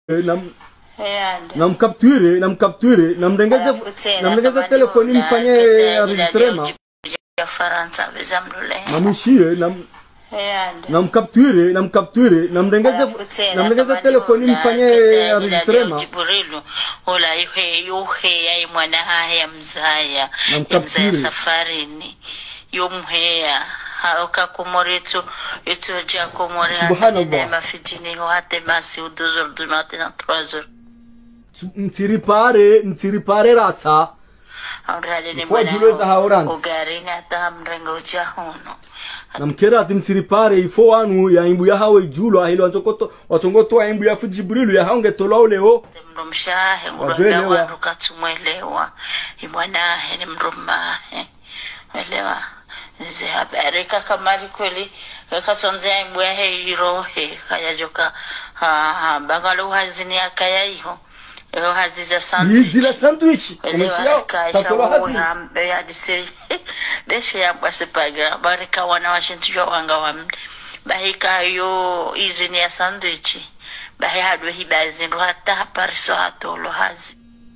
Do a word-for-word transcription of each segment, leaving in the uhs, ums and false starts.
nam namkapture namkapture namrengeze namrengeze telefoni mfanye enregistrement Faransa bezamlule namshie nam namkapture namkapture namrengeze namrengeze telefoni mfanye enregistrement Jibrilu ola yuhe yuhe ya mwana haya mzaya mzaya safarini yumheya hauka komoretu etu ja komore subhanallah mafijini hate masi uduzur dumate na trozer ntiripare ntiripare rasa Angrale ni mwana haoranzi ugaringa ta mrengo uchahono namkera ati msiripare ifo wanu ya imbu ya hawe julo ahilo wazokoto watongoto wa imbu ya fujibrilu ya haunge tolao leo mrumshahe mrumba wandu katumwelewa imwanahe ni mrumahe elewa nze habari kakamali kweli kasonzea imbu ya heirohe kaya joka bagalo hazini ya kaya iho Eho haziza sandwich. Yizila sandwich. Elewa kaisha uha ya disi. Beshe ya mbwase pagira. Barika wana washintu yo wanga wamdi. Bahika yo izini ya sandwich. Bahi hadwe hibazin. Ruhata hapariso hato lo hazi.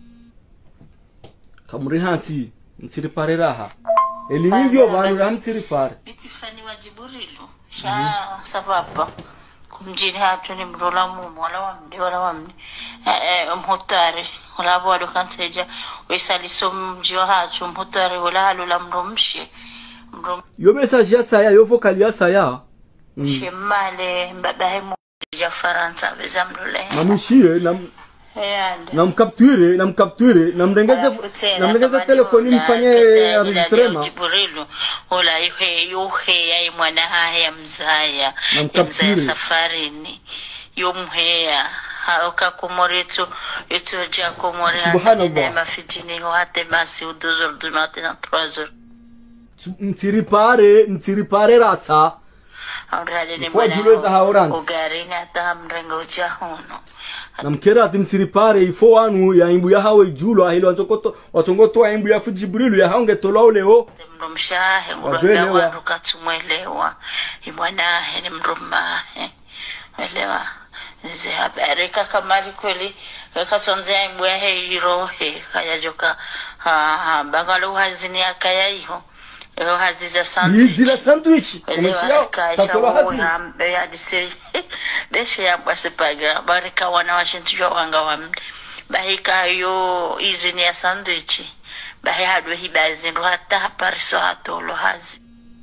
Kamuri hansi. Msiripare raha. Elimivyo banu raha msiripare. Bitifani wajiburilu. Sha savapa. Kumjini hatu ni mrola mumu wala wamdi wala wamdi mhotari wala wadu kanseja wesaliso mjiwa hatu mhotari wala halula mrumshi yo message ya saya yo vocal ya saya mshe male mbabahe mja Faransa bezamlule namshie nam namkapture namkapture namrengeze namrengeze telefoni mfanye enregistrement Jibrilu ola yuhe yuhe ya mwana haya mzaya mzaya safarini yumheya hauka komoretu etu ja komore subhanallah mafijini hate masi uduzur dumate na trozer ntiripare ntiripare rasa Angrale ni mwana haoranzi ugaringa ta mrengo uchahono namkera ati msiripare ifo wanu ya imbu ya hawe julo ahilo wazokoto watongoto wa imbu ya fujibrilu ya haunge tolao leo mrumshahe mrumba wandu katumwelewa imwanahe ni mrumahe elewa nze habari kakamali kweli kasonzea imbu ya heirohe kaya joka bagalo hazini ya kaya iho Eho haziza sandwich. Yizila sandwich. Elewa kaisha uha ya disi. Beshe ya mbwase pagira. Barika wana washintu yo wanga wamdi. Bahika yo izini ya sandwich. Bahi hadwe hibazin. Ruhata hapariso hato lo hazi.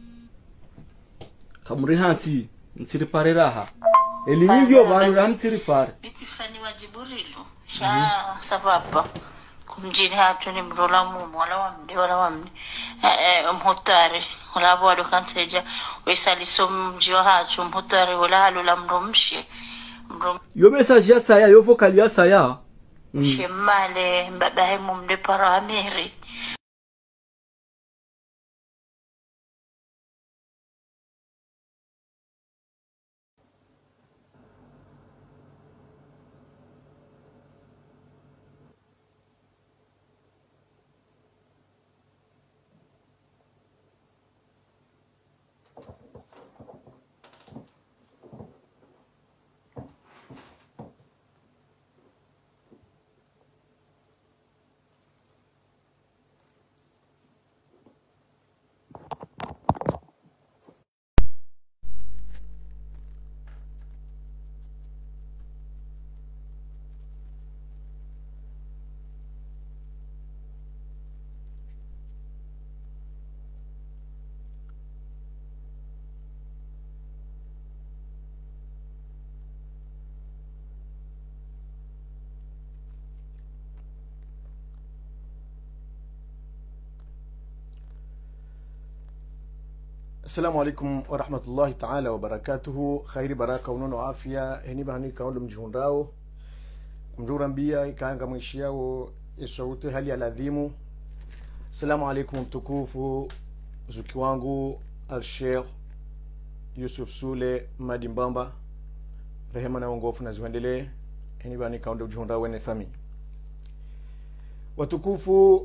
Kamuri hansi. Msiripare raha. Elimivyo banu raha msiripare. Bitifani wajiburilu. Sha savapa. Kumjini hatu ni mrola mumu wala wamdi wala wamdi mhotari wala wadu kanseja wesaliso mjiwa hatu mhotari wala halula mrumshi yo message ya saya yo vocal ya saya mshe male mbabahe mumde para amiri السلام عليكم ورحمة الله تعالى وبركاته. خير بركة ونون وعافية هني بهني كون مجهون راو مجورا بيا كان كمشيا ويسوت هلي العظيم. السلام عليكم مtukufu zuki wangu al-Sheikh Yusuf Sule Madimbamba rehema na uongofu na ziendelee heni bani kaunde mjihon rawo ne fami watukufu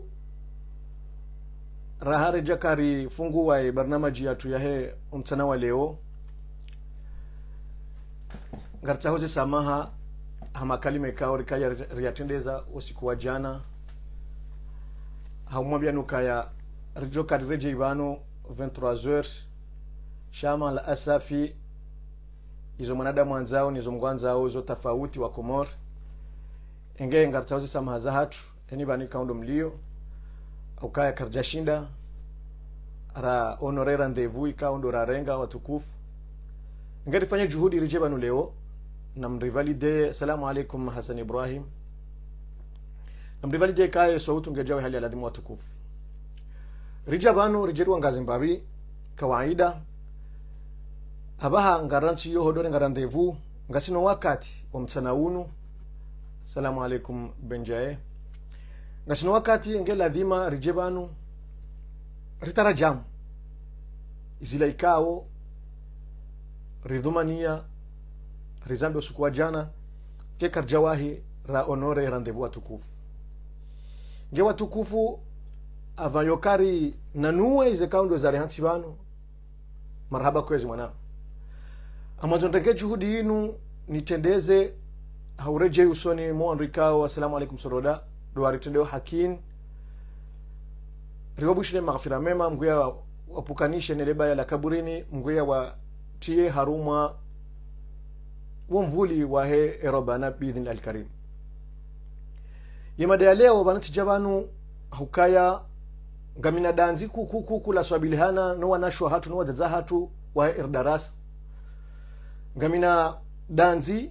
rahare jakari fungu wa barnamaji yatu yahe umtana wa leo ngarta hoze samaha hama kalime kao rikaya riatendeza usiku wa jana haumwambia nukaya rijoka reje ibano vingt-trois heures shama la asafi izo mwanadamu wanzao nizo mgwanzao zo tofauti wa Komor enge ngartauzi samahaza hatu eni bani kaundo mlio au kaya karjashinda ra honore rendezvous ikaundo rarenga watukufu ngari fanya juhudi rijebanu leo na mrivalide salamu alaikum Hassan Ibrahim na mrivalide kaya sautu ngejawe hali aladhimu watukufu rijabanu rijeru ngazi mbabi kawaida abaha ngaranchi yo hodore ngarandevu ngasino wakati wa mchana unu salamu alaikum benjae ngasino wakati nge ladhima rijebanu ritarajamu izila ikao ridhumania rizambe usiku wa jana ke karjawahi ra honore rendezvous watukufu nge watukufu avayokari nanuwe ize kaundo za rehansi banu marhaba kwezi mwana amazondenge juhudi inu nitendeze haureje usoni muandikao assalamu alaikum soroda duari tendeo hakin riwabushine maghfira mema mguya wapukanishe neleba ya la kaburini mguya wa tie haruma womvuli wa he erobana bidhin alkarim yemada ya leo banati jabanu hukaya ngamina danzi kuku kuku la swabilihana no wanashwa hatu no wadaza hatu wa irdaras ngamina danzi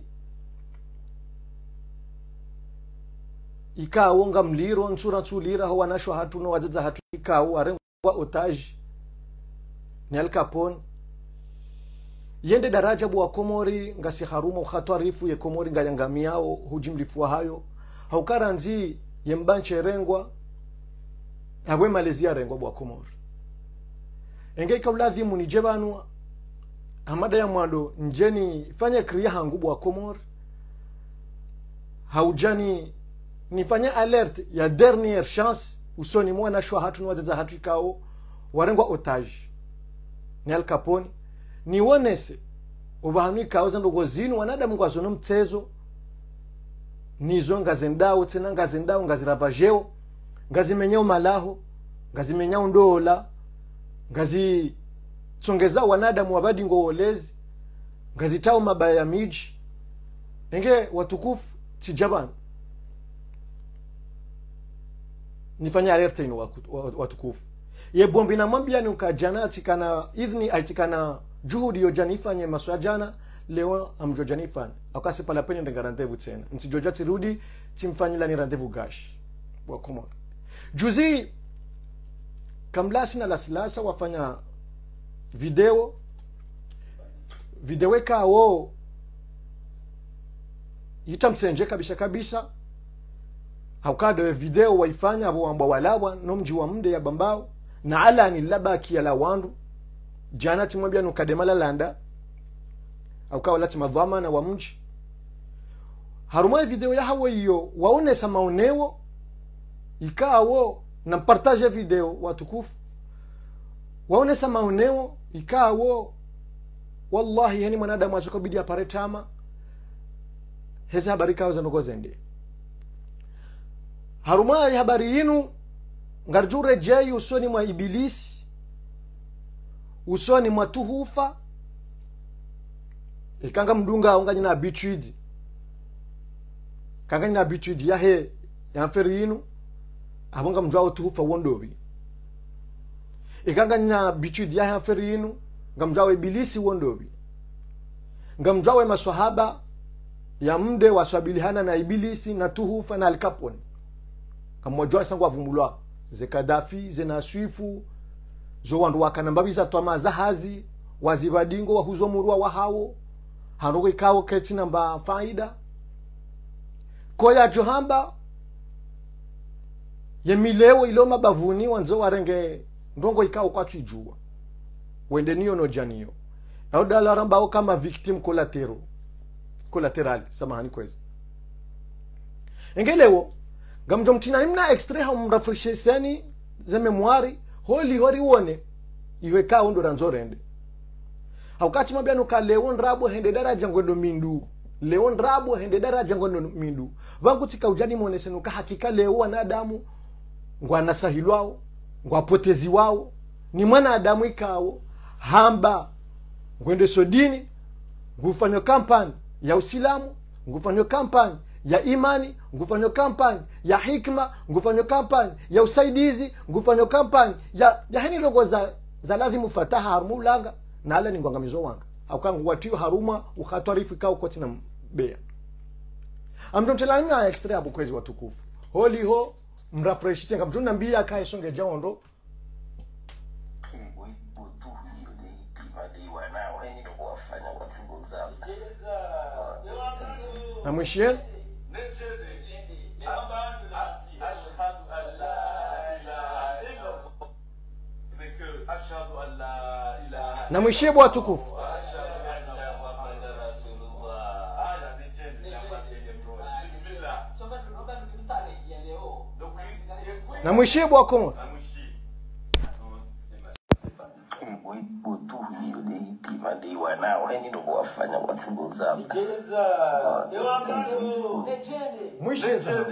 ikawo ngamliro nsura tsulira ho wanashwa hatu no wadaza hatu ikawo arengwa otage ni Al Capone yende daraja bwa Komori ngasi haruma ukhatwarifu ye Komori ngayangamiao hujimlifu hayo haukaranzi yembanche rengwa abwe Malaysia rengwa bwa Komori engei kauladhimu ni jebanu amada ya mwado njeni fanya kriya hangu bwa Komori haujani nifanya alert ya dernière chance usoni mwana shwa hatu nwaza hatu ikao warengwa otage ni Al Capone ni wonese ubahami kauza ndogo zinu wanadamu kwa zono mtezo nizo ngazendao tena ngazendao ngaziravajeo ngazimenyao malaho ngazimenyao ndola ngazi tsongeza wanadamu wabadi ngolezi ngazitao mabaya miji enge watukufu tijaban nifanya alert ino watukufu ye bombi na mwambia ni ukajana tikana idhni aitikana juhudi yo janifanye maswa jana leo amjo janifanye akase pala peni ndenga rendezvous tena nsijoja tirudi timfanyila ni rendezvous gash bwa Komori juzi kamlasi na lasilasa wafanya video video kao yitamsenje kabisa kabisa haukado video waifanya abo ambao walawa no mji wa mde ya bambao na ala ni labaki ya lawandu jana timwambia nukademala landa au kawa lati madhamana wa mji harumai video ya hawa hiyo waonesa maoneo ikawo na partage video watukufu waonesa maoneo ikawo wallahi yani mwanadamu azokobidi apare tama heza habari kawa za nogozende harumai habari yinu ngarjure jai usoni mwa ibilisi usoni mwa tuhufa ikanga mdunga unganya na habitude kanga na habitude ya he ya mferi yinu abonga mjwa tuhufa wondobi ikanga na habitude ya mferi yinu ngamjwa ibilisi wondobi ngamjwa maswahaba ya mde waswabilihana na ibilisi na tuhufa na Al Capone kamojwa sangu avumbulwa ze Kadafi ze na Swifu zo wandu wakanambabiza twama zahazi wazibadingo wahuzomurwa wahawo hanuko ikawo keti namba faida koya johamba yemilewo iloma bavuni wanzo warenge ndongo ikawo kwatu ijua wende niyo no janiyo au dala rambao kama victim collateral collateral samahani kwezi engelewo gamjo mtina imna extra humrafreshesani za memoire holi hori wone iweka ndo ranzorende haukati mabia nukalewo nrabo hende daraja ngwendo mindu leo ndrabu hende daraja ngono mindu vangu tika ujani muonese nuka hakika leo wanadamu ngwana sahilwao ngwapotezi wao ni mwana adamu ikao hamba ngwende sodini ngufanyo kampani ya usilamu ngufanyo kampani ya imani ngufanyo kampani ya hikma ngufanyo kampani ya usaidizi ngufanyo kampani ya ya hani logo za za lazima fataha harmulanga na ala ni ngwangamizo wanga aukangu watio haruma ukhatwarifu kao kwa tina bea amtontelani na extra hapo kwezi watukufu holi ho mrafresh tenga mtuna mbia kai songe jaondo na mwishiel na mwishiel bwa tukufu na mwishiel bwa komo madiwa nao heni ndo kuwafanya watu zao Nicheza ewa mbangu nechende mwisheza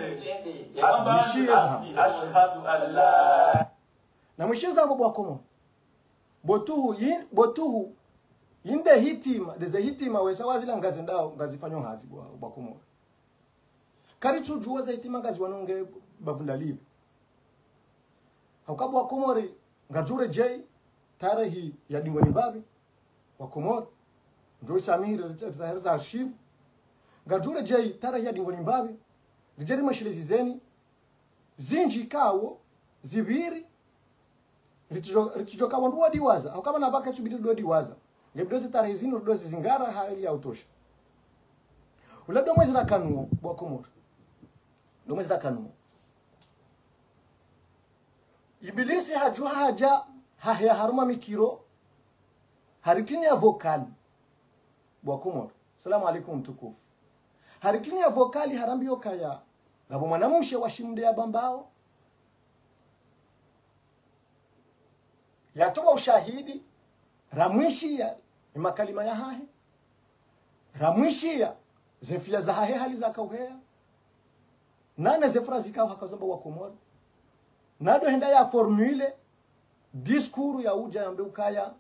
ashhadu an la na mwisheza ngo bwakomo botuhu yin botuhu inde hitima deze hitima wesa wazila ngazi ndao ngazi fanyo hazi bwa bwakomo kari tujua za hitima ngazi wanonge bavunda libe haukabwa komori ngajure jay tarehi ya dingoni babi wa Komoro ndio Samir za archive ngajure jay tarehi ya dingoni babi rijeri mashilezi zeni zinji kawo zibiri ritijoka wandu diwaza au kama nabaka chubidi do diwaza ngebdozi tarehi zino dozi zingara hali ya utosha ulado mwezi na kanu bwa Komoro do mwezi na kanu ibilisi hajua haja hahya haruma mikiro haritini ya vokali bwa Komoro salamu alaikum tukufu haritini ya vokali harambi yokaya ngabo mwanamushe washimde ya bambao yatoa ushahidi ramwishia ni makalima ya hahe ramwishia zefia za hahe hali za kauhea nane zefra zikao hakazomba wa Komoro nado henda ya formule diskuru ya uja yambe ukaya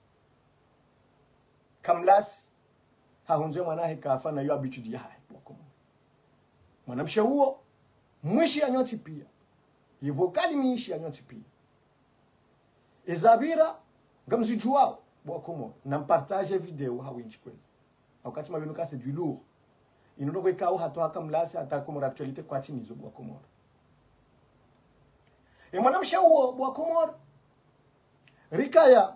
kamlas hahunze mwanahe kafa na yu abichudi ya hae wa Komoro mwanamshe huo mwishi ya nyoti pia yivokali miishi ya nyoti pia Ezabira ngamzijuao bwa Komoro na mpartage video hawinchi kwezi wakati mabino kase du lourd inono kwa kao hato hakamlasi hata Komoro actualite kwa tinizo bwa Komoro e mwanamsha huo bwa Komoro rikaya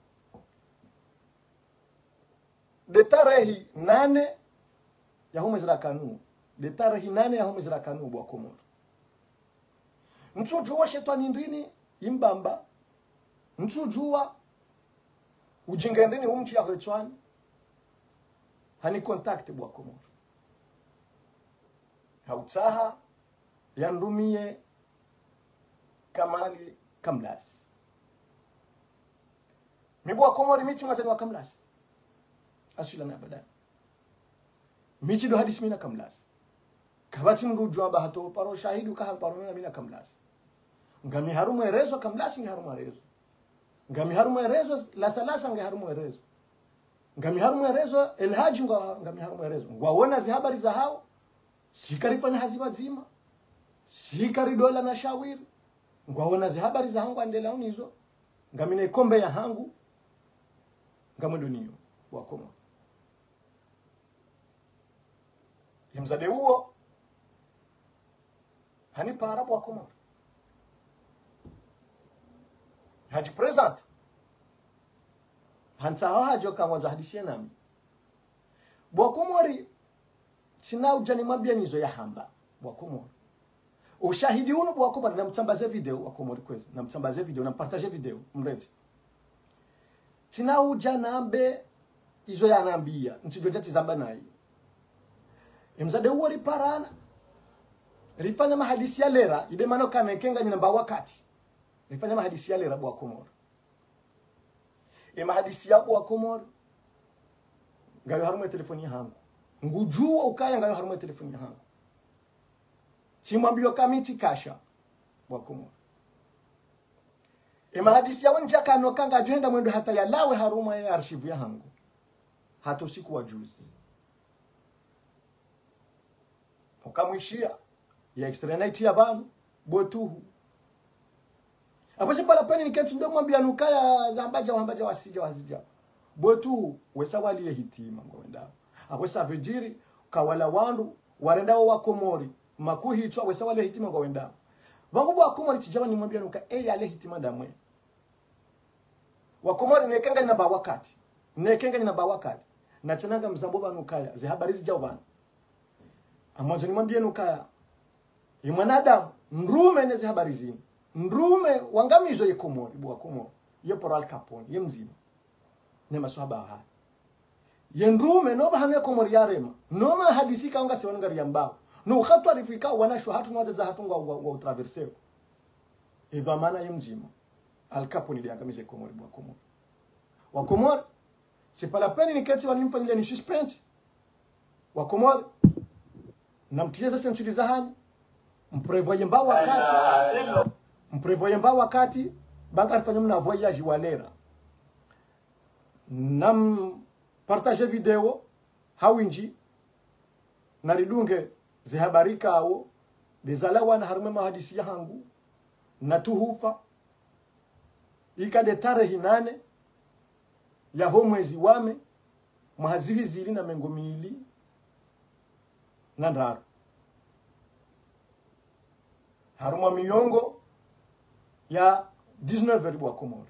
de tarehi nane ya hume zira kanu de tarehi nane ya hume zira kanu bwa Komoro mtujuwa shetani ndini imbamba mtujua ujingendeni umchi ya hwechwani hani contact bwa Komoro hautaha yandumie kamali kamlas mibwa Komoro michi matani wa kamlas asula na abada michi do hadis mina kamlas kabati mrujwa ba hato paro shahidu ka paro na mina kamlas ngami harumu erezo kamlas ngi harumu erezo ngami harumu erezo la salasa ngi harumu erezo ngami harumu erezo elhaji ngami harumu erezo waona zi habari za hao sikarifanya haziba zima sikari dola na shawiri ngwaona zi habari za hangu andela unizo ngami ne kombe ya hangu ngamo duniyo wa Komoro yamzade huo hani para bwa Komoro haji present hanta hajo kama hadishia nami bwa Komori sina ujani mabia nizo ya hamba bwa Komoro ushahidi uno bwa Komoro na mtambaze video wa Komoro kwezi na mtambaze video na partage video mreti sina ujana ambe izo ya nambia ntijoja tizamba nai imzade huo riparana rifanya mahadisi ya lera ide mano kanekenga nyinamba wakati rifanya mahadisi ya lera bwa Komoro e mahadisi ya bwa Komoro ngayo harumu telefoni hangu ngujua ukaya ngayo haruma telefoni yangu chimwambio kamiti kasha wakomo ema hadisi ya wanja kano kanga jenda mwendo hata ya lawe haruma ya archive yangu hata usiku wa juzi ukamwishia ya externality ya banu botuhu apose pala peni niketi ndo mwambia nukaya zambaja wambaja wasija wasija botuhu wesa wali hitima ngwenda apose avejiri kawala wandu warendao wa Komori makuhi twa wesa wali hitima ngwenda vangu wa Komori tijaba nimwambia nuka e yale hitima damwe wa Komori nekenga ina ba wakati nekenga ina ba wakati na chananga mzamboba nukaya ze habari zija bana amwanzo nimwambia nukaya imwanadamu nrume neze habari zini nrume wangamizo ye Komori bwa Komori ye Al Capone ye mzima ne maswaba ha ye nrume no bahane Komori yarema no ma hadisi ka ngasi wanangari yambao no khatu arifika wanasho hatu mwaza za hatu ngwa ngwa traverseo idha maana ye mzima Al Capone ndi angamizo ye Komori bwa Komori wa Komori c'est pas la peine nikati wanimfanyia ni suspense wa Komori namtia sasa ntuliza hani mprevoye mba wakati mprevoye mba wakati banga alifanya mna voyage walera nam partage video hawinji naridunge zihabarika ao dezalawa na harume mahadisi yangu na tuhufa ikade tarehe nane ya homwezi wame mwazihi zili na mengomili na ndaro haruma miongo ya dix-neuf heures bwa Komori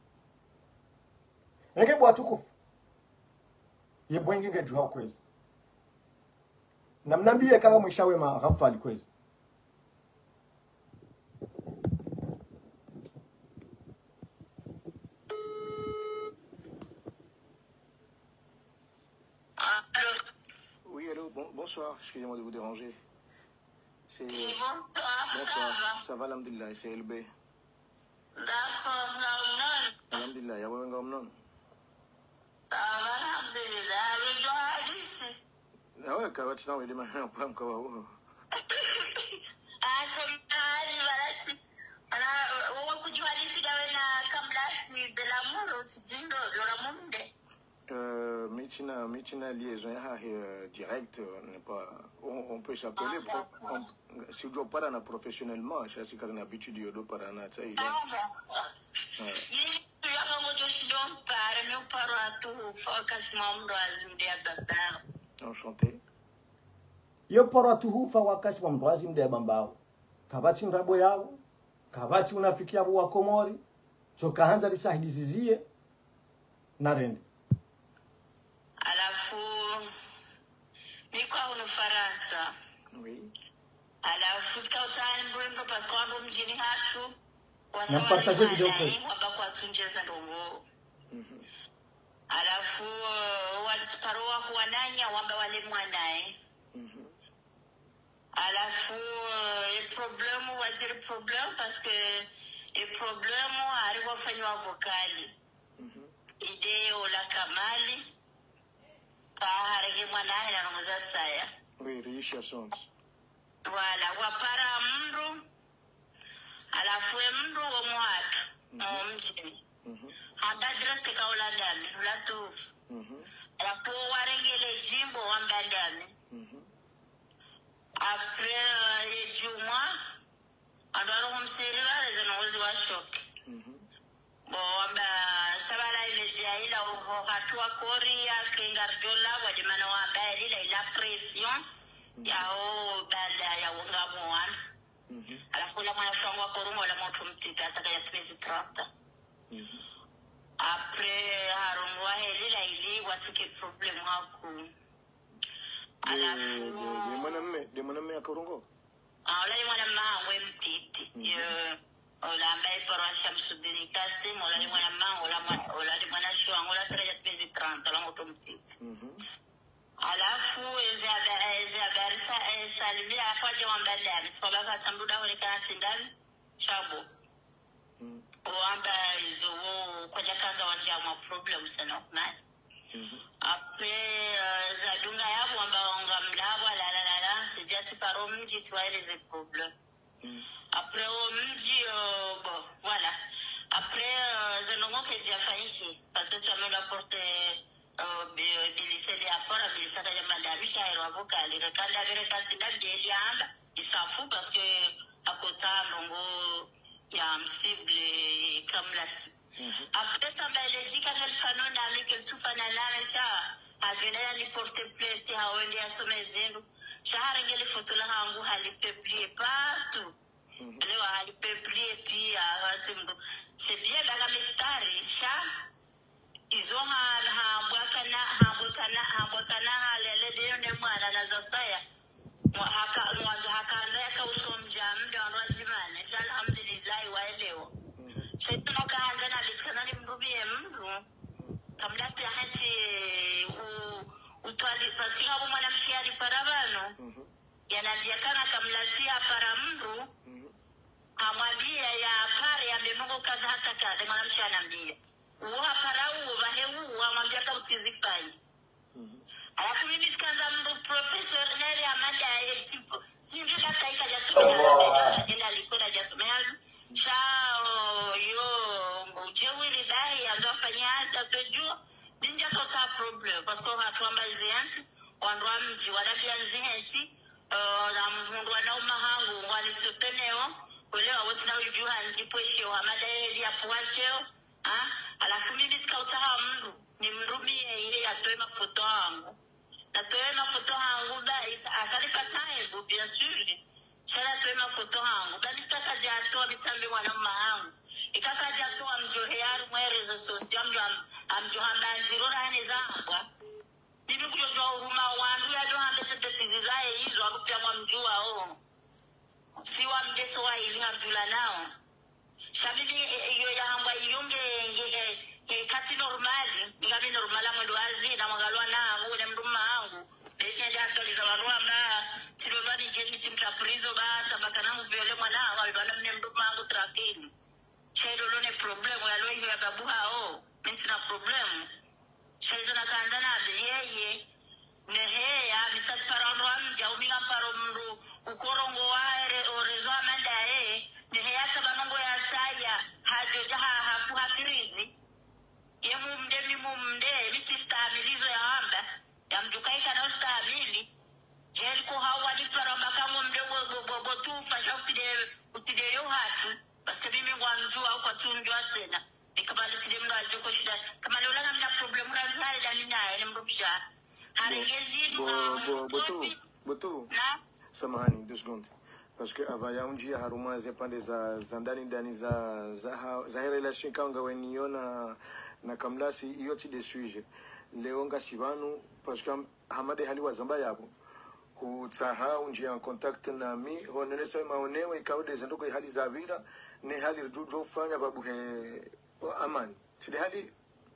enge bwa tukufu ye bwengi nge juha kwezi namnambie kanga mwishawe ma ghafali kwezi Oui, allô, bon, bonsoir, excusez-moi de vous déranger. C'est... Oui, bonsoir, bonsoir, ça va. ça va, alhamdulillah, c'est L B. D'accord, non, Alhamdulillah, ya wewe ngao mnono. ça va, alhamdulillah, rejo hadisi. Na wewe kwa watu nao ilima na kwa mkao huo. Ah, so mtani walati. Ana wewe kujua hadisi dawe na kamlasi de l'amour tijindo lora munde. Euh, Michina, Michina liaison ya euh, direct, n'est pas, on, on peut s'appeler, Ah, on, si on doit pas dans professionnellement, je sais qu'on a l'habitude de do para na ça il est. Ah, bon. Yini yanga mojo shidon pare me paro atu focus mamro azimde ababa. Enchanté. yo pora tuhufa wakati wa mbazi mde bambao kabati ndabo yao kabati unafikia bwa Komori choka hanza lisahidi zizie na rende Alafu niko uno Faransa. Oui. Alafu sikautsani mbrimbo paskwando mjini hatu na partage video kwa waba kwa tunjeza ndongo. Alafu walituparoa kuwananya wamba wale mwanae. Alafu e problemu wajiri problemu parce que e problemu ariwa fanywa vokali. Ideo la Kamali kaharege mwanae na nomuza saya. Oui, riche sons. Wala wapara mndu alafu mndu wa mwatu mm mjini habadra tekaula dami latufu alafu warengele jimbo wambandami après ye juma andaro msiri wale zanozi wa shoki bo wamba shabala ile dia ila hatua korea kengarjola wadimana wamba ila ila pression yao bala ya unga mwana alafu la mwana shangwa korumo la moto mtika ataka ya treze trente après harungwa helila ili watike problem haku alafu de mwana mme de mwana mme akorongo ala ni mwana mawe mtiti ola ambaye para Shamsuddin Kasim ola ni mwana mango ola mwana ola ni mwana shangwa la treze trente la moto mtika alafu ezabarisa esalibia kwaje wambale abitsoba katambuda wale kanatindani chabo wamba izo kwaje kaza wanja ma problem sana na après zadunga yabo amba onga mlabwa la la la la sijati paro mji tuwaeleze problem. Mm. Après au mji euh, bon voilà. Après zanongo ke diafaishi parce que tu as même apporté euh bilise li apora bilisa ka yamanda bishairo avokali rekanda vere katina deli amba il s'en fout parce que à côté ndongo ya msible kamlasi. Après ça ben elle dit qu'elle fanon avec tout fanana sha agena ni porte plainte hawendi asome zenu shahara ngeli foto la hangu hali publier partout. Leo hali publier pia watu ndo c'est bien dans la mistari sha izonga hambwakana hambwakana hambwakana halele leo ne mwana na zasaya haka mwanzo hakaanza yakaushomja mda wa rajimane sha alhamdulillah waelewa shaitan kaanza na bitkana ni mrubie mru kamlasi hati u utwali paski hapo mwanamshi ali parabano yanaliakana kamlasi para mru amwambia ya pare ya mbemungo kaza hata kaza mwanamshi anambia uwa para uwa vahe uwa amwambia ka utizifai. Alafu mimi tukaanza mru professor nere amanda ya tipo sinjika taika jasumea agenda alikuwa jasumea chao yo uchewiri dahi azofanya hata tujua ninja kota problem parce que watu ambaye anti wanwa mji wadakia nzinheti na mundu wanauma hangu walisoteneo welewa wote na ujua njipwesheo hamadaeli ya puwasheo ha? Alafu mimi tukautaha mru ni mrumie ile yatoe mafoto hangu natoe mafoto hangu da asali pataebu bien sûr chala toe mafoto hangu bali taka jato bitambe mwana mahangu ikaka jato amjohe yaru mwerezo sosio amjo amjo hamba zero rane zangwa bibi kujojo huruma wandu ya dohambe setetizi zae hizo akupia mwa mjua o siwa mdeso wa ili ngabdula nao shabibi iyo ya hamba iyonge nge kati normali ngabi normala mwendo wazi na mwagalwa na mwene mduma hangu deshe jato lizawarua mna silolwani jeni timtaprizo ba tabakana mviole mwana walibana mne mduma hangu trakini shaido lone problemu ya loe ya babu hao mintina problemu shaido na kandana yeye neheya misati parano amja uminga paro mru ukorongo waere orezo amanda ee neheya sabanongo ya saya hajo jaha hafu hafirizi ye mumde mi mumde miti stamilizo ya hamba ya mjukaika na ustamili jeli ko hawa di paro makamu mde go tu fasha utide utide yo hatu parce que mimi wanjua au kwa tunjua tena nikabali sile mna aljoko shida kama leo lana mna problem razali dani naye ni mrubisha harengezi bo bo boto boto na samahani deux secondes parce que avaya unjia harumaze pande za za ndani ndani za za za relation kanga weniona na kamlasi iyo ti de sujet leo ngasibanu parce que hamade hali wa zamba yabo kutsaha unjia en contact na mi honele sema onewe ikaude zendoko hali za vila ne hali rujo fanya babu he amani si hali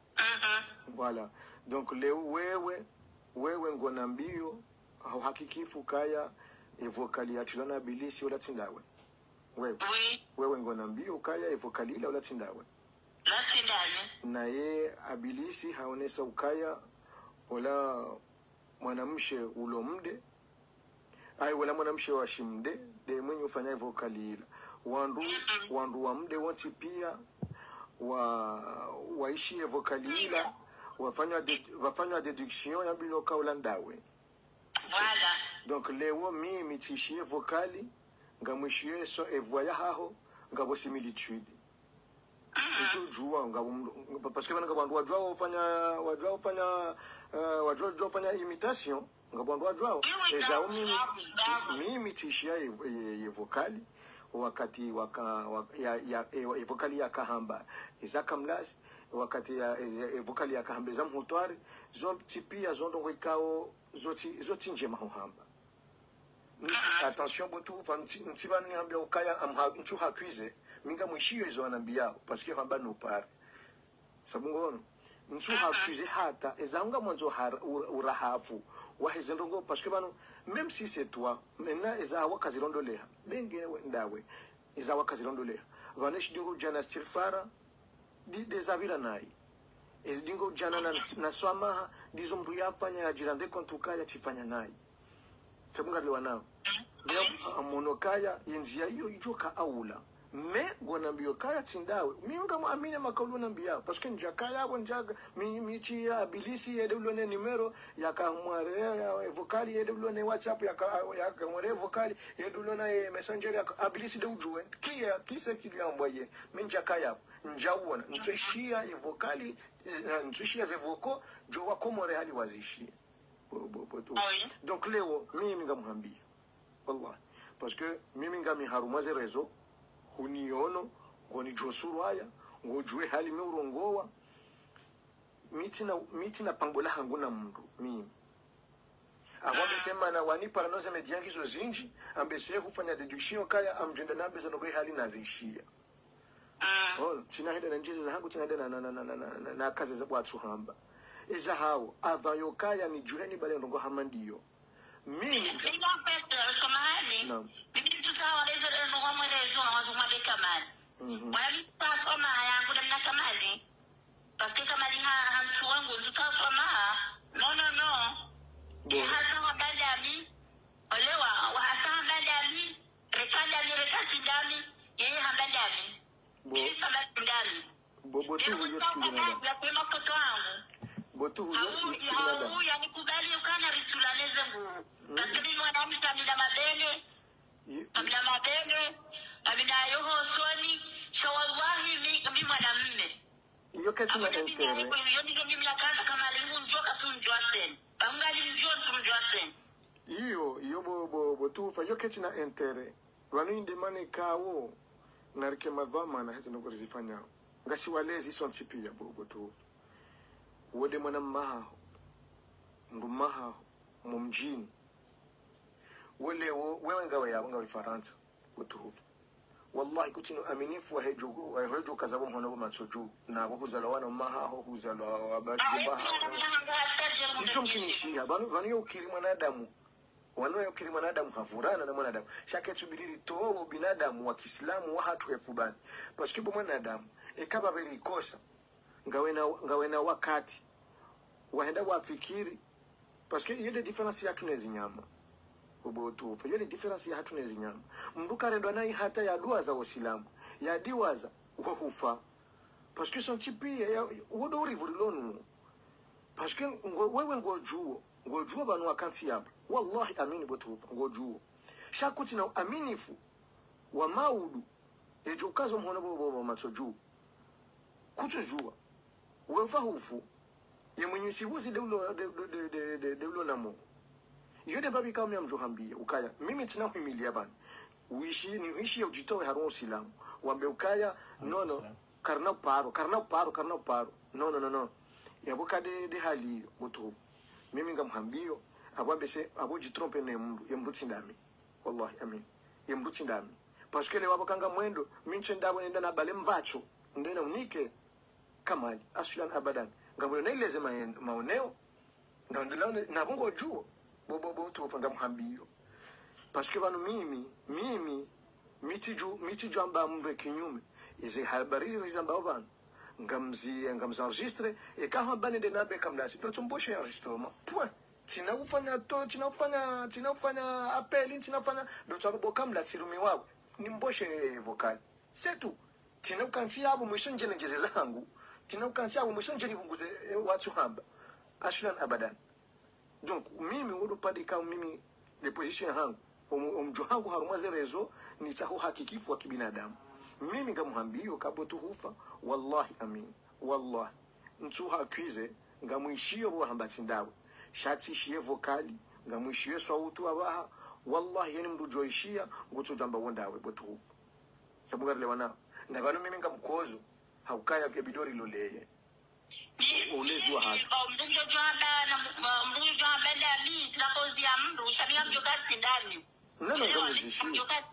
voilà donc leo wewe wewe ngona mbio au hakikifu kaya evokali atilona bilisi wala tindawe wewe wewe ngona mbio kaya evokali ila wala tindawe la tindawe na ye abilisi haonesa ukaya wala mwanamshe ulomde ai wala mwanamshe wa shimde de mwenye ufanya evokali ila wandu wandu wa mde wanti pia wa waishi evokali ila wafanya de, wafanya deduction ya biloka ulandawe voilà donc lewo mi mitishie vocali ngamwishie so evoya haho ngabo similitude izo jua ngabo parce que ngabo bandu wajua ufanya wajua ufanya wajua ufanya imitation ngabo bandu wajua eza mimi mimi mitishia ye vocali wakati waka ya ya e vocali ya kahamba izaka mlazi wakati ya e vocali ya kahamba za mhutwari zo tipia zo ndo ikao zoti zoti njema hamba attention botu fanti ntivani hambia ukaya amha nchu hakuize minga mwishiyo izo anambia parce que hamba no par sabungono nchu hakuize hata ezanga mwanzo urahafu wahezendongo parce que bano même si c'est toi maintenant eza wakazirondoleha benge ndawe eza wakazirondoleha vanesh dingo jana stirfara di desavira nai ezidingo jana na, na swamaha dizo mndu yafanya ya jirande kontukaya chifanya nayi sebunga liwanao leo amonokaya yenzia hiyo ijoka aula me gonambio kaya tindawe minga muamine makaulu nambia parce que njakaya abo njaga mi michi ya bilisi yede ulone numero ya kamware ya vocali yede ulone whatsapp ya ya kamware vocali yede ulone messenger ya abilisi de ujue kia kisa kiliamboye minjakaya njawona ntshia ya vocali ntshia ze voco jo wa komore hali wazishi donc leo mimi ngamuhambia wallahi parce que mimi ngami harumaze rezo huniono ngoni josurwaya ngojwe hali meurongowa miti na miti na pangola hanguna mndu mimi akwambe sema na wanipa noze mediangi zo zinji ambese hufanya deduction kaya amjenda nabe zo ngoi hali nazishia oh tina henda na njiza hangu tina henda na na na na, na, na kazi za watu hamba iza hao avayo kaya ni juheni bale ndongo hamandiyo mimi ila pete somali no bibi tutawa leo ndo kama rezo na watu made kamali wali tasoma yangu na kamali parce que kamali ha hantu wangu tutasoma no no no ni hasa wadadami olewa wa hasa wadadami rekala ni rekati dami yeye habadami ni kama ndami bobo tu huyo sikiliza ya kwa mtoto wangu botu huyo sikiliza au yani kubali ukana ritulaneze nguvu parce que mimi mwanamke kabila mabele kabila mabele kabila yoho soni so wallahi mimi mwanamume hiyo kitu na entere hiyo ndio mimi nakaza kama alimunjoka tu njoaten bangali njoa tu njoaten hiyo hiyo bobo botu fa hiyo kitu na entere wanu indemane kawo narike madhama na hizo ndo zifanya ngasi walezi sonti pia bobo tu wode mwana maha ndo maha mumjini wale wewe ngawe ya ngawe Faransa utuhufu wallahi kutino aminifu wa hejo wa hejo kazabo mhono matsoju na kuzalawana maha ho kuzalawa abadi baha hicho mkinishia banu banu yo ukiri mwanadamu wano yo ukiri mwanadamu havurana na mwanadamu shake tubiriri tobo binadamu wa Kiislamu wa hatu efubani parce que mwanadamu ekaba beli kosa ngawe na ngawe na wakati waenda wafikiri parce que yede difference ya tunezi nyama ubotu fa yede difference ya hatunezi nyama mbuka rendo nai hata ya dua za Uislamu ya diwaza wahufa parce que son tipi ya wodo rivolonu parce que wewe ngojuo ngojuo banu akansi yabo wallahi amini botu ngojuo shakuti na aminifu wa maudu ejo kazo mhono bobo matsoju kutujua wefa hufu ye mwenye sibuzi deulo de de de de deulo namo yode babi kama mjohambia ukaya mimi tina huimilia bana uishi ni uishi ya ujitoe haro Uislamu wambe ukaya no no karna paro karna paro karna paro no no no no yaboka de de hali boto mimi ngamhambio abambe se aboji trompe ne mndu ye mruti ndami wallahi amin ye mruti ndami parce que le wabakanga mwendo minche ndabo nenda na bale mbacho ndena unike kamali asulan abadan ngabo na ile zema maoneo ngandela na bongo juo bobo bobo tu fanga mhambio parce que banu mimi mimi mitiju mitiju amba mbe kinyume izi habari zamba bana ngamzi ngamzi enregistre e ka hambane de nabe kamlasi do tumboshe enregistrement point tina ufanya to tina ufanya tina ufanya appel tina ufanya do tabo kamla tirumi wao ni mboshe vocal c'est tout tina ukanti yabo mwisho njene ngeze zangu tina ukanti yabo mwisho njene bunguze watu hamba ashulan abadan donc mimi wodo padika mimi de position yangu umjo hangu harumaze rezo ni taho hakikifu wa kibinadamu mimi ngamuhambio kabotu hufa wallahi amin wallahi ntuha akwize ngamuishio bo hambati ndawe shati shie vokali ngamuishio sautu abaha wallahi yani mdu joishia ngutu jamba wondawe botu hufa sabuga lewana na bano mimi ngamkozo haukaya ke bidori loleye ulezi wa haki mdu jamba na mdu jamba ndani tunakozi ya mdu shabia mjokati ndani nano ngamzishio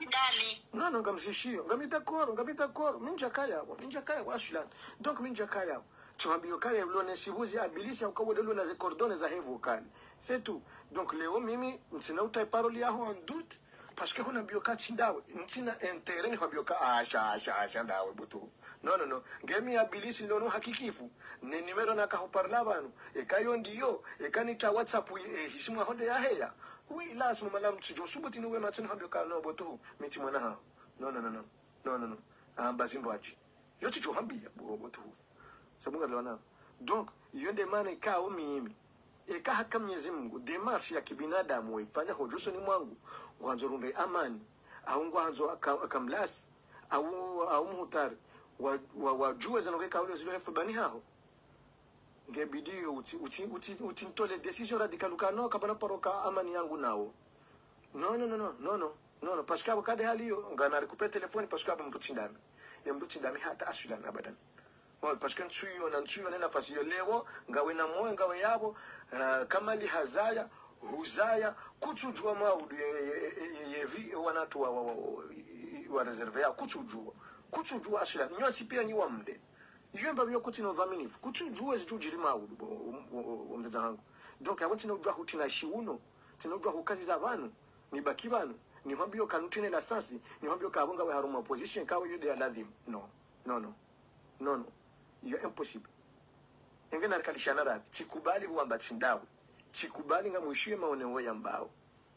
nano ngamzishio ngamita koro ngamita koro minja kaya hapo minja kaya kwa shulani donc minja kaya hapo tuambio kaya vlone sibuzi abilisi au kabo delo na ze cordone za hevo kali c'est tout donc leo mimi msina utai parole yao en doute parce que huna bioka chindawe ntina entere ni bioka asha asha asha ndawe butufu no no no ngemi ya bilisi ndono hakikifu ni nimero na kahoparla banu e kayo ndiyo e kanita WhatsApp e hisimu honde ya heya wi lazima malam tujo subuti niwe matini bioka no butufu miti mwana ha no no no no no no no amba zimbwaji yote jo hambia butufu sabunga lwana donc yonde mane kao mimi eka haka Mwenyezi Mungu demarche ya kibinadamu waifanya hojoso ni mwangu wanzo runde amani au ngwanzo akamlasi au au muhutari wajue wa, zanoke kaule zilo hefu bani hao ngebidi uti uti uti uti ntole decision radical ukano kabana paroka amani yangu nao no no no no no no no no parce que abakade haliyo ngana recouper telefone parce que abamtutindana yamtutindami hata asulan abadan Well, parce que nsuyo na nsuyo nena fasi yo lewo ngawe na moyo ngawe yabo uh, kama li hazaya huzaya kutujua maudu yevi wanatu wa, wa, wa, wa reserve ya kutujua kutujua asila nyonsi pia nyi wa mde yemba byo kuti no dhaminifu kutujua zijujiri maudu umdeza hangu donc abonti no jwa hutina shiuno tino jwa hukazi za banu ni baki banu ni hambio kanutine la sansi ni hambio kabonga we haruma opposition kawe yude ya ladhim no no no no no iyo impossible ingena kalishana radhi tikubali uamba tindawe tikubali ngamuishie maonewo ya mbao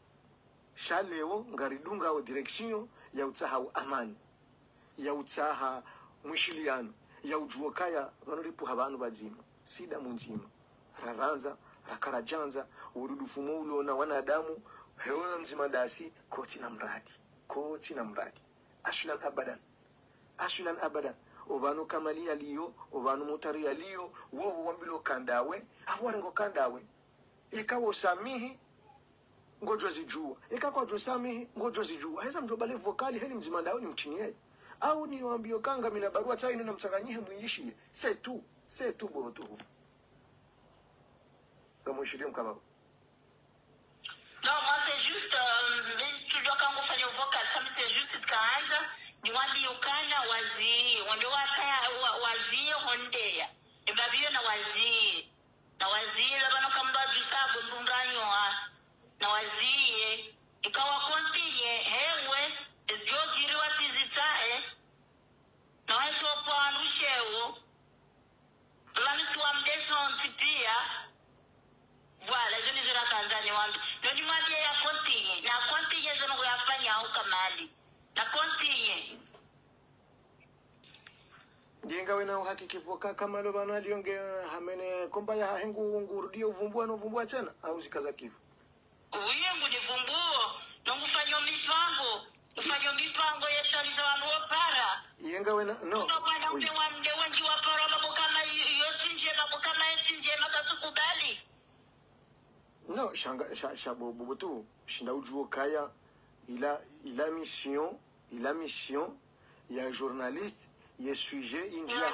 shaleo ngaridunga au direction ya utaha amani ya utaha mwishiliano ya ujuokaya wanoripu habanu bazima sida munjima ravanza rakarajanza urudufumo ulo na wanadamu hewa mzima dasi koti na mradi koti na mradi ashulan abadan ashulan abadan obanu kamali aliyo obanu mutari aliyo wo wambilo kandawe aware ngo kandawe ekawo samihi ngojo zijua ekakwa jo samihi ngojo zijua hesa mjobale vokali heli mzima ndawe ni mchinie au ni wambio kanga mina barua taino na msanganyihe muishie c'est tout c'est tout bo tu kama ushirie mkababa. Non, moi c'est juste euh, tu dois quand on fait le vocal ça c'est juste kaanza ni wandi ukana wazi wando wakaya wazi hondea ibabio na wazi na wazi labano kamba jusabu ndunganyo na wazi ikawa kontinye hewe jogiri watizitae na waso panu shewo lani suwa mdeso ntipia voilà je ne zera kanzani wambi ndio mwambie ya kontinye na kontinye zono kuyafanya au kamali na kontinye jenga wena uhakiki voka kama lo bana alionge hamene komba ya hengu ngurudio uvumbua no vumbua tena au zikaza kifu uyengu ni vumbuo na ngufanya mipango ufanya mipango yetu alizawano para yenga wena no ndo bana ule wamde wengi wa para babo kama yote nje babo kama yote nje makatukubali no shanga shabo bubutu shinda ujuo kaya ila ila mission ila mission ya journaliste ye sujet india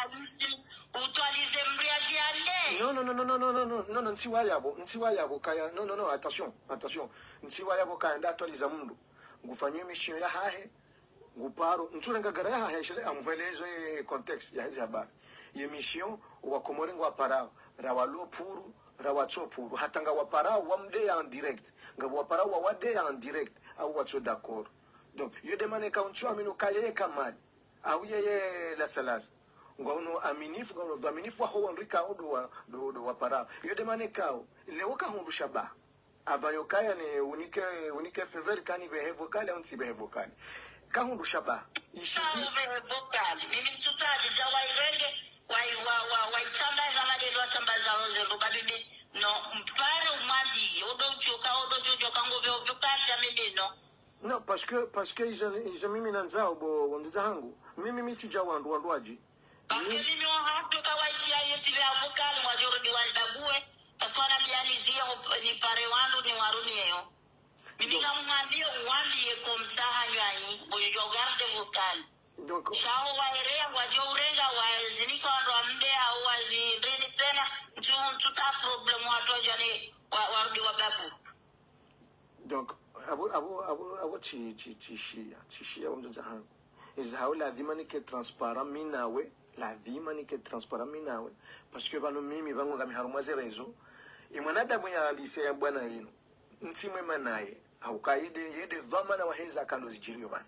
utwalize mbriaji ande no no no no no no no no no ntiwa yabo ntiwa yabo kaya no no no attention attention ntiwa yabo kaya ndatwaliza mundu ngufanywe mission ya hahe nguparo nturenga gara ya hahe shele amwelezo e context ya hizi habari ye mission wa komorengo wa parao rawalo puru rawacho puru hatanga wa parao wa mde en direct ngabo wa parao wa wade en direct au wacho d'accord donc yo demande ka unchwa minu kaya kamali au yeye la salasa ngono aminifu ngono dominifu wa ho Enrica odo wa do do wa para yo demane kao leo ka hundu shaba avayo kaya ne unike unike fever kani be vocal au nsi be vocal ka hundu shaba ishi be vocal mimi tutaji jawa irenge wai wa wa wai tamba za madelo atambaza oze rubabibi no mpare umadi odo choka odo choka ngove vocal ya mimi no no parce que parce que ils ont ils ont mimi nanzao bo ndiza hangu mimi miti jawandu wandwaji parce que mimi wa hatu kawaishia yeti ya vocal mwajoro ni waldague parce que ana bializia ni pare wandu ni warunieo mimi ngamwambia uwambie kumsaha nyanyi boyo garde vocal donc shao wairea wajorenga wazinika ndo amde au wazireni tena ntu tuta problem watu jani warudi wababu donc abo abo abo abo chi chi chi shia chi shia umza hangu izahau lazima nike transparent minawe lazima nike transparent minawe parce que bano mimi bango ngami harumwa zerezo imwanadamu ya lise ya bwana yino ntimwe manaye au kaide yede dhamana waheza kando zijirio bana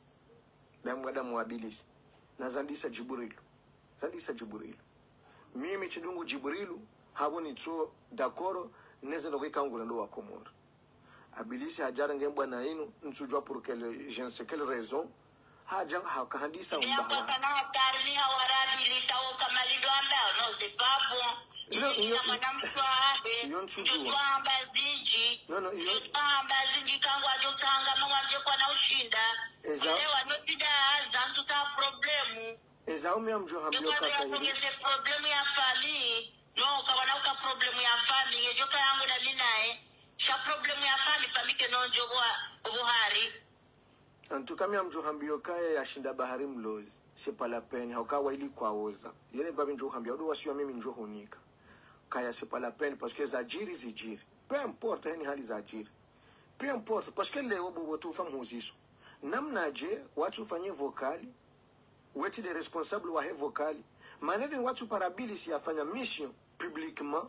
damu adamu wabilisi na zandisa Jibrilu zandisa Jibrilu mimi chidungu Jibrilu habo ni tro dakoro neze ndo kangula ndo wakomondo abilisi hajara ngembwa na inu nsujwa pour quelle je ne sais quelle raison haja hakahandisa umba kana hatari hawaradi litawo kama lido ambao no c'est pas bon ina mwanamswahe tutwamba zinji no no iyo tutwamba zinji kangwa jotanga mwanje kwa na ushinda lewa no pida zantu ta problemu eza umi amjo hambio kaka hiyo ngeze problemu ya family no kawana uka problemu ya family yejoka yangu na minae sha problemu ya family famike nonjo kwa ubuhari antuka mi amjo hambio kaya ya shinda bahari mlozi c'est pas la peine haukawa ili kwa oza yele babi njo hambio ndo wasiwa mimi njo hunika kaya c'est pas la peine parce que zajiri zijiri peu importe yani hali zajiri peu importe parce que leo bobo tu famu huziso namna je watu fanye vokali weti les responsables wa he vokali maneve watu parabili si afanya mission publiquement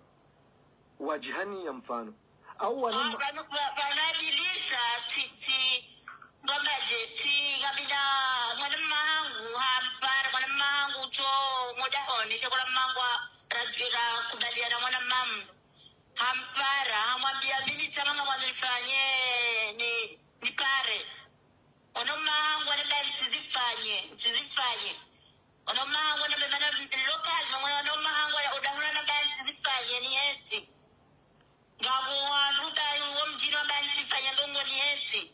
wajihani ya mfano au wanama banabilisha titi Bamaje ti gabida mwana mangu hampara mwana mangu to moda oni shakula mangu rajira kubaliana mwana mamu hampara hamwambia mimi tamanga mwanifanye ni nipare ono mangu ana bali sizifanye sizifanye ono mangu ana bana local mwana ono mangu ya udahuna na bali sizifanye ni eti ngabo wandu dai womjino bali sizifanye ndongo ni eti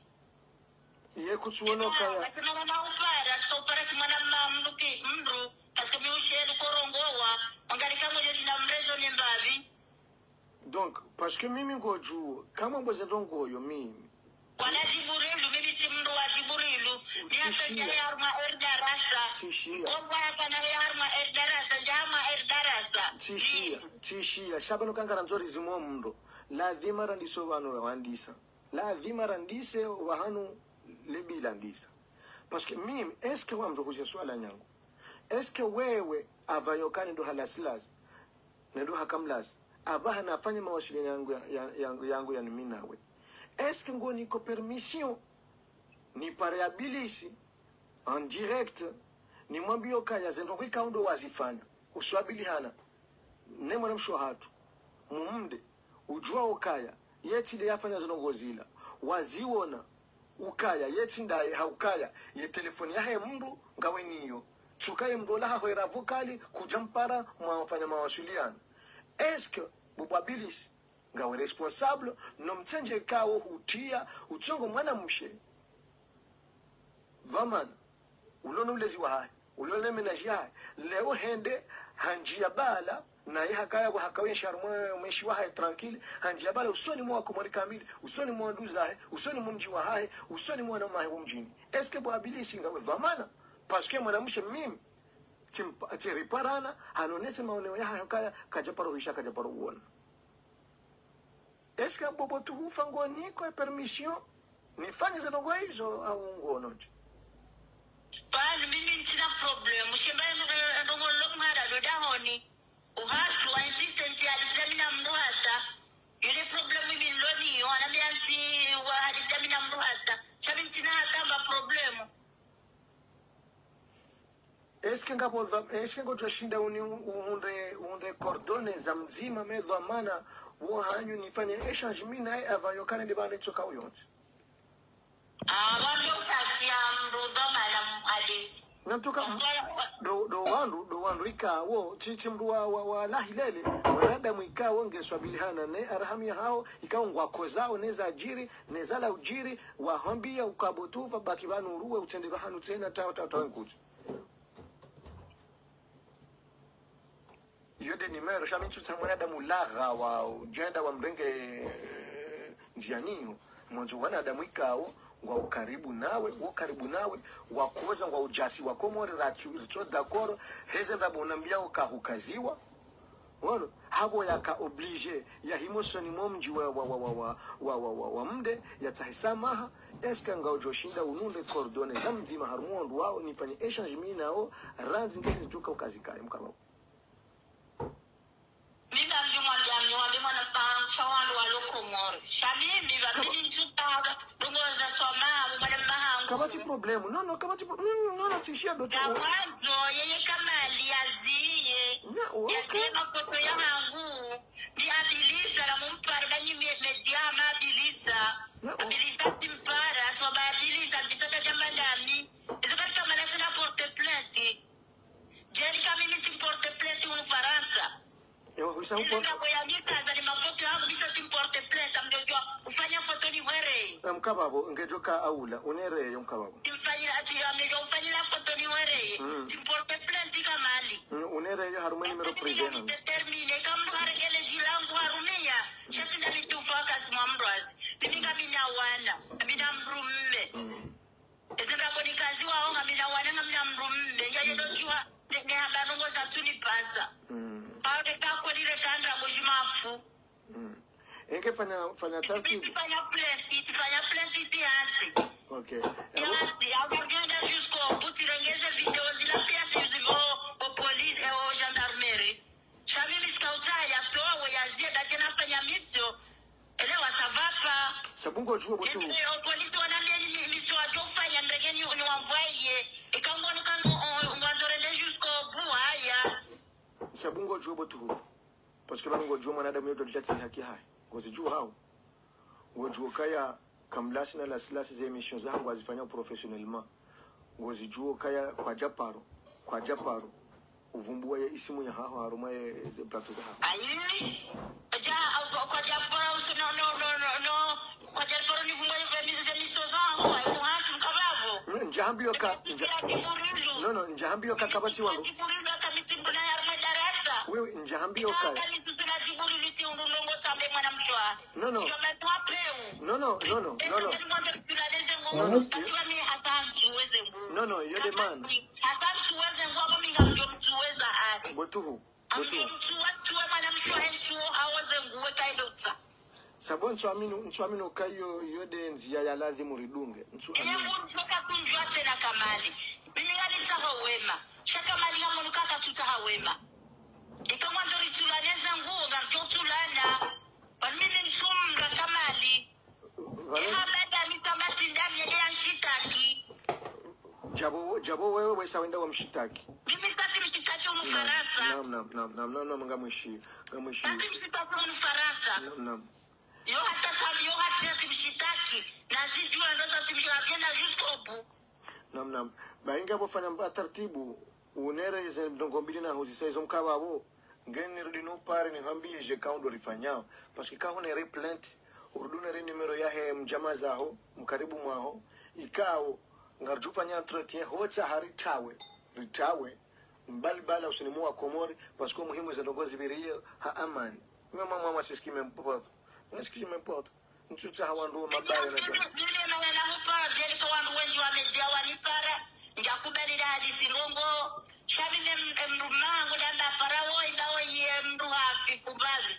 ye kuchuono kaya kana na upara topara kimana mamduki mru paske mi ushelu korongowa angalika moja sina mrezo ni mbavi donc parce que mimi ngoju kama mboze ndongo yo mimi wana Jibrilu mimi timru wa Jibrilu ni atanya yarma erdarasa tishia kwa kana yarma erdarasa jama erdarasa tishia tishia shabano kangana nzori zimo mndo la dhimara ndiso bano wandisa la dhimara ndise wahanu lebila ndisa parce que mimi est-ce que wamjo kuja swala nyangu est-ce que wewe avayokani ndo halasilas na ndo hakamlas abaha nafanya mawasiliano yangu yangu yangu ya mimi nawe est-ce que ngo niko permission ni pareabilisi en direct ni mwambio kaya zendo kwa kaundo wazifanya uswabili hana ne mwana mshohatu mumde ujua ukaya yeti le yafanya zonongozila waziona ukaya yeti ndaye haukaya ye telefoni yahe mndu ngawe niyo chukaye mndu la hoera vokali kujampara mwafanya mawasiliano est-ce que bubabilis ngawe responsable no mtenje kawo hutia utongo mwana mshe vaman ulona ulezi wa hai ulona menaji hai leo hende hanjia bala na ye hakaya wa hakawe sharmwe umeshi wa hai tranquille hanjia bala usoni mwa kumwali kamili usoni mwa nduza hai usoni mji wa hai usoni mwa na mahi mjini est-ce que bubabilis ngawe vamana parce que mwana mshe mimi timpa tiriparana hanonese maoneo ya hakaya kajaparo hisha kajaparo uona. Est-ce que bobo tu hufango niko permission nifanye zanongo hizo au ngonoje? Bali mimi nina problem. Ushemba ndongo lokmara do dahoni. Uhatu wa insistence ya alisamina mruhata. Yule problem mimi loni wananianzi wa alisamina mruhata. Shabi ntina kamba problemu. Est-ce que ngapo est-ce que ngoja shinda uni unde unde cordone za mzima medho mana wo hanyu nifanye exchange mimi naye avayokane ndibane tsoka uyonzi. Ah wando takia mrudo mala hadisi. Namtoka do do wandu do wandu ikawo chichi mru wa wa lahilele wanadamu ikawo ngeswabilihana ne arhamia hao ikawo ngwakozao neza ajiri nezala ujiri wahambia ukabotuva baki banu ruwe utende bahanu tena tawo tawo tawo nkuti. Yode nimero shami nchuta mwanadamu laga wa ujenda wa mrenge njianiyo mwanzo wanadamu ikawo wa ukaribu nawe wa karibu nawe wa kuweza wa ujasi wa komori racho dakoro heze ndabo unambia ukahukaziwa wano habo yaka oblige ya himosoni momji wa wa wa wa wa wa wa wa wa mde ya tahisamaha eska nga ujoshinda ununde cordone za mzima harmondu wao nifanye exchange mimi nao ranzi ngeni joka ukazikaye mkarwa Nina mjumwa ndiamni wadi mwana pang shawandu walo komori Shamimi babini nchuta dongoza soma mwana mahangu. Kama si problemu. No no kama si problemu. No no tishia doto. Kawazo yeye kama aliazie. Okay. Yeye makoto ya hangu. Ni abilisa na mumpara ganyi mediama abilisa. Abilisa timpara tuwa abilisa bisata jamba ndami. Izo kata manasi na porte plainte. Jeri kami ni timporte plainte unu Faransa. Ewa huisa huko. Ndio kwa yandika za ni mafoto yangu bisa timporte plainte amjojua ufanya foto ni were. Mkababo ngejoka aula unere yo mkababo. Timfanyira ati amjojua ufanyira foto ni were. Timporte plainte kamali. Unere yo harumeni mero president. Determine kama harengele jilangu harumia. Shati na mitufa simambrazi. Biminga mina wana, mina mrumme. Ezeka boni kazi wao ngamina wana ngamina mrumme. Njaye dojua ne habanongo za tuni pasa. Awe kako dire kandra mojimafu. Enge fanya fanya tati. Fanya plenty, fanya plenty tianti. Okay. Tianti, agenda jusqu'au bout tirengeze video zila pia tizivo au police et au gendarmerie. Shamimi skautaya toa yazia dajena fanya mission. Elewa savapa. Sabungo juo botu. Eh, polisi wanaambia ni mission ajofanya ndegeni ni wamvaye. Ikangono kango ngwazorele jusqu'au bout haya. Sabungo juo botu. Parce que bango juo mwanadamu yote tuchati haki hai. Ngozi juo hao. Ngojuo kaya kamlasi na lasilasi za emission zangu azifanya professionnellement. Ngozi juo kaya kwa japaro. Kwa japaro. Uvumbua ya isimu ya hao haruma ya ze plato za hao. Ayi. Ja kwa japaro no no no no no. Kwa japaro ni vumbua ya emission zangu ayi hatu kababo. Njambio ka No no njambio ka kabati wangu. Wewe njambio ka No no. No no, no no, no no. No no, you're the man. Botuhu. Botuhu. Sabo nchuaminu, nchuaminu kayo yode nzia ya lazimu ridunge. Nchuaminu. Ile mwoka kunjua tena kamali. Bini gali taha wema. Shaka mali ya mwanukaka tutaha wema. Ika mwanzo ritulaneza nguo garjo tulana. Wanmini nsumra kamali. Ika bada mitabati ndani ya nshitaki. Jabo, jabo wewe wesa wenda wa mshitaki. Mimi sati mshitaki unu Faransa. Naam, naam, naam, naam, naam, naam, ngamwishi. Ngamwishi. Sati mshitaki unu Faransa. Naam, naam. Yo hata sabi yo hata timshitaki. Na zijua ndoza timshitaki na juskopu. Naam, naam. Bainga bofanya mba tartibu. Unere ze mdongombili na huzisa izo mkababo. Ngeni rudinu pare ni hambi je kaundo rifanyao. Paski kaho nere plant. Urudune re numero ya he mjama zaho. Mkaribu mwaho. Ikao. Ngarjufanya entretien. Hocha haritawe. Ritawe. Mbali bala usinimu wa komori. Pasko muhimu za dongozi biriye ha amani. Mama mama siski mempoto. Siski mempoto. Nchucha hawandu mabaya na jana. Nile na wana hupa. Jeli kwa wandu wenji wa media wanipara. Njakubali da hadisi longo. Shabi ne mrumango danda parawo indawo ye mruhafi kubazi.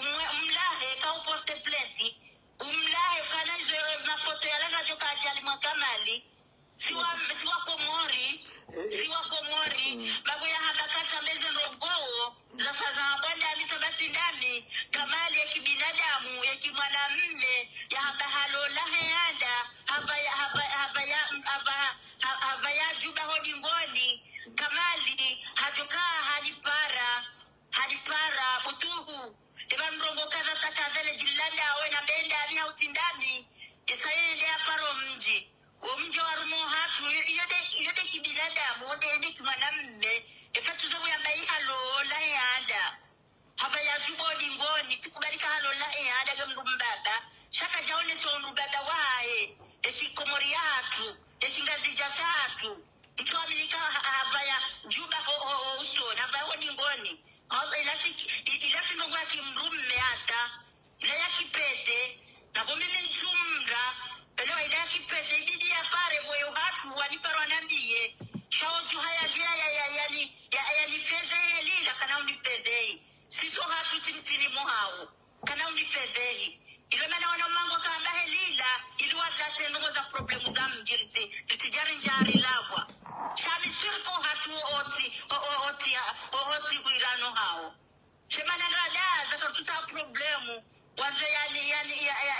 Umlahe ka uposte pleti. Umlahe kana izo mafoto ya langa joka ajali mwakamali. Siwa, siwa komori. Siwa komori. Bago ya habakata meze rogowo. Zasa za wabanda alisabati ndani. Kamali ya kibinadamu. Ya kimwana mme. Ya haba halola heada. Haba ya haba haba ya haba haba ya juba hodi ngoni. Kamali hajoka halipara. Halipara butuhu. Eba mrongo kaza takazele jilanda awe na benda ali hautindani. Isaili ya paro mji. Umji warumo hatu. Yode, yode kibinadamu. Wode yode kimwana mme. Efatu zabu ya mbai halola heada. Haba ya juba hodi ngoni. Tikubalika halola heada gamrumbada. Shaka jaone so mrubada wae. Esi komori hatu. Esi ngazija satu. Ito aminika haba ya juba ho uso. Haba hodi ngoni. Ilasi, ilasi nungwa kimrumme hata. Ila ya kipete. Na kumimi nchumra. Elewa ila ya kipete. Ibidi ya pare boyo hatu. Waniparo anambiye. Shaoju haya jia ya ya ya ni. Ya ya ni feze lila kana unifeze. Siso hatu timtini mohao. Kana unifeze. Ilo mena wana mango kanda helila. Ilu wazase nungo za problemu za mjiriti. Litijari njari labwa. Shabi sirko hatu oti. Oti ya. Oti kuirano hao. Shemana rada zaka tuta problemu. Wanzo yani yani ya ya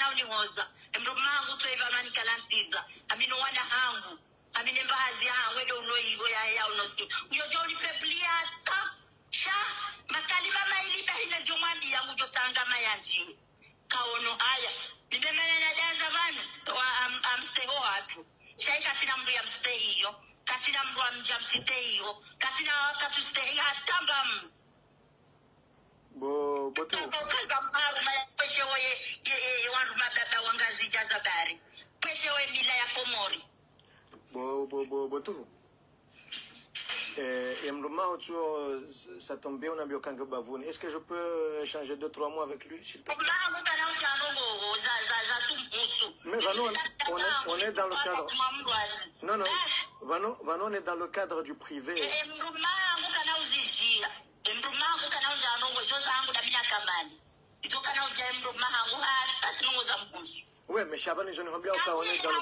kana unihoza mro mangu to eva mani kalantiza amino wana hangu amine mbahazi hangu edo uno igo ya ya unoski yo joni peblia ta sha makalima maili bahina jomandi yangu jotanga mayanji kaono haya bibemene na danza banu wa am, am stay ho hatu shai katina mbu ya mstay hiyo katina mbu amja msite hiyo katina wakatu stay hatamba mbu bo botu kalba maru maya peshe oye ye wandu mababa wangazi jazabari peshe oye mila ya Komori bo bo bo botu eh emroma tu ça tombe bien on a biokanga bavuni est-ce que je peux échanger deux trois mots avec lui s'il te plaît? Mais Vano, on est, on est dans le cadre. Non, non. Vano, Vano, on est dans le cadre du privé. Oui, mais Chaban, je ne veux bien pas, on est dans le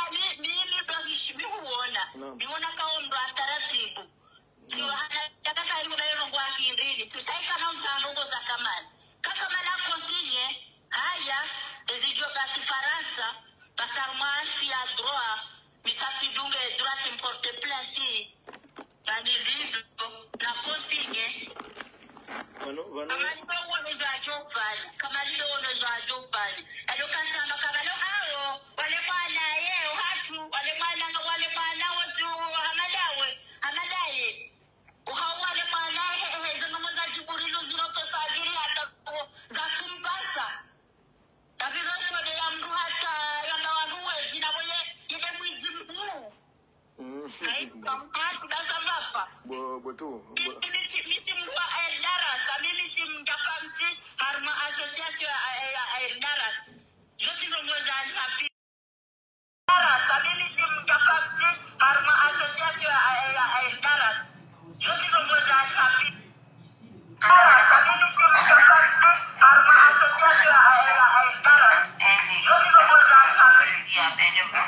haya ezijua kasi Faransa pasarmansi ya droit misafi dunge droit importe planti tani libre na continue Vano, Vano. kama ndio wanaja jopali kama ndio wanaja jopali alokana na kama leo hao wale bwana yeye watu wale bwana wale bwana watu hamadawe hamadaye uhao wale bwana hehe zama za jiburilo ziroto sajiri hata za kumpasa tapi rasio de yang hata yang lawan gue jina boye yede mwizi mkuu hai kampas dasa bapa Bo botu. mimi mimi mwa Eldaras mimi tim japanti harma association Eldaras josi ndo mweza hapi Eldaras mimi tim japanti harma association Eldaras josi ndo mweza hapi Eldaras mimi tim japanti harma association Eldaras josi ndo mweza hapi ya benim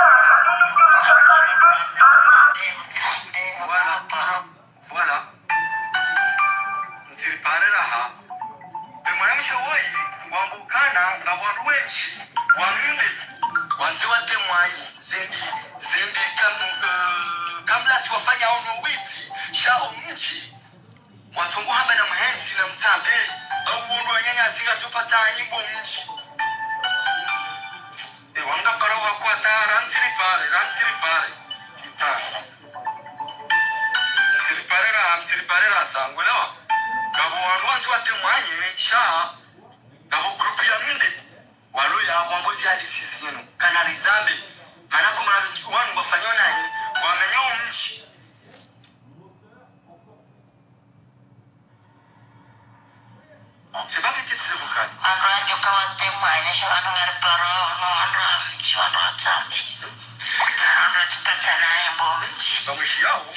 voilà nziripare raha temwanamishe woi wambukana ngawaruechi wamune wanzi wate mwai zindi zindi kam uh, kamla siwafanya ono witi shao mji watungu hamba na mhenzi na mtambe au wundu wanyanya zinga tupata nyimbo mji e wanga karawa kwa ta ransiripare ransiripare kita siriparera siriparera sangwela gabo wantu wate mwanye sha gabo group ya minde walo ya wambozi hadi sisi yenu kana rizambe maana kwa wanu wafanywa nani wamenyo mchi sebagai kita bukan Andra juga wate mwanye sha anu ngareparo no andra mchi wanu watambe andra tipatana yambo mchi bamushi yao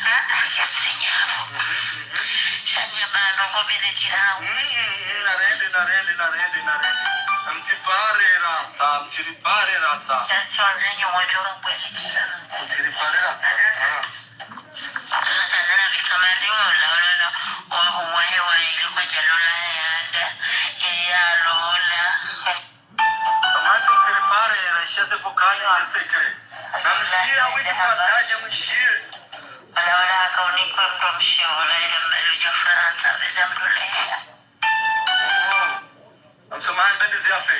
narende narende narende narende amsipare rasa amsipare rasa saswazenyo wajoro kweli amsipare rasa ana bikamali wala wala wa huwa hewa ile kwa jalola yanda ya lola amati amsipare rasa se focani nel secret namshia widi fadaje mshie wala wala kauni kwa mshie wala ile mbele ya Faransa bezamdolea I'm so man bend is yafe.